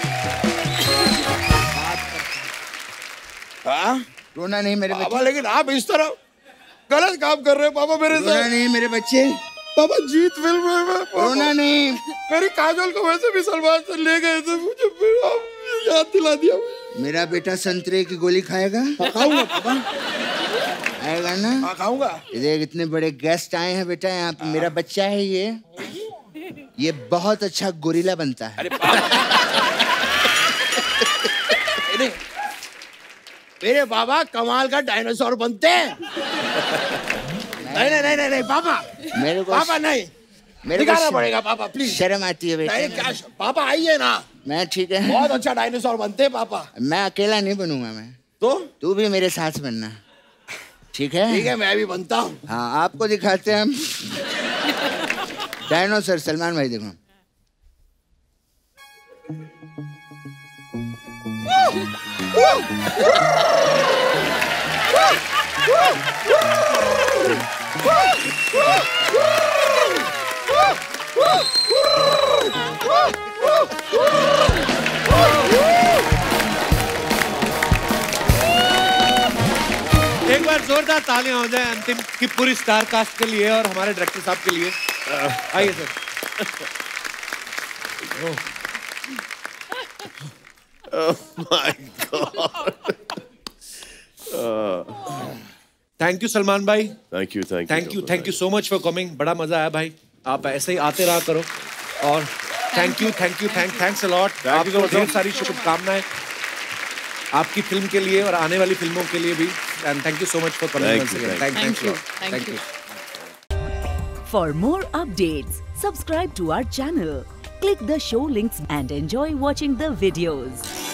हाँ? रोना नहीं मेरे बाबा, लेकिन आप इस तरह गलत काम कर रहे हैं बाबा मेरे साथ। रोना नहीं मेरे बच्चे। बाबा जीत फिल्म है। रोना नहीं। मेरी काजोल को वैसे भी सलमान से ले गए थे, मुझे फिर आप याद दिला दिया। मेरा बेटा संतरे की गोली खाएगा? खाऊंगा बाबा। खाएगा ना? हाँ खाऊंगा। देख इतने बड़े गेस्ट आए हैं बेटा यहाँ पे, मेरा बच्चा है ये ये बहुत अच्छा गोरिल्ला बनता है। अरे बाबा, मेरे बाबा कमाल का डायनासोर बनते हैं। नहीं नहीं नहीं नहीं पापा, मेरे को पापा नहीं, मेरे दिखाना को पड़ेगा पापा प्लीज। शर्म आती है बेटा। नहीं क्या पापा, आइए ना। मैं ठीक है, बहुत अच्छा डायनासोर बनते हैं पापा। मैं अकेला नहीं बनूंगा मैं तो तू भी मेरे साथ बनना, ठीक है? ठीक है, मैं भी बनता हूँ। हाँ आपको दिखाते हैं हम डायनासोर। सलमान भाई देखो। एक बार जोरदार तालियां हो जाए अंतिम की पूरी स्टार कास्ट के लिए और हमारे डायरेक्टर साहब के लिए। आइए sir. Oh my God. Thank you Salman भाई। Thank you thank thank you thank you so much for coming. बड़ा मजा आया भाई, आप ऐसे ही आते रहा करो। और thank you thank you thank thanks a lot. आपको ढेर सारी शुभकामनाएं आपकी फिल्म के लिए और आने वाली फिल्मों के लिए भी। And thank you so much for coming. Thank you thank you. For more updates, subscribe to our channel, click the show links and enjoy watching the videos.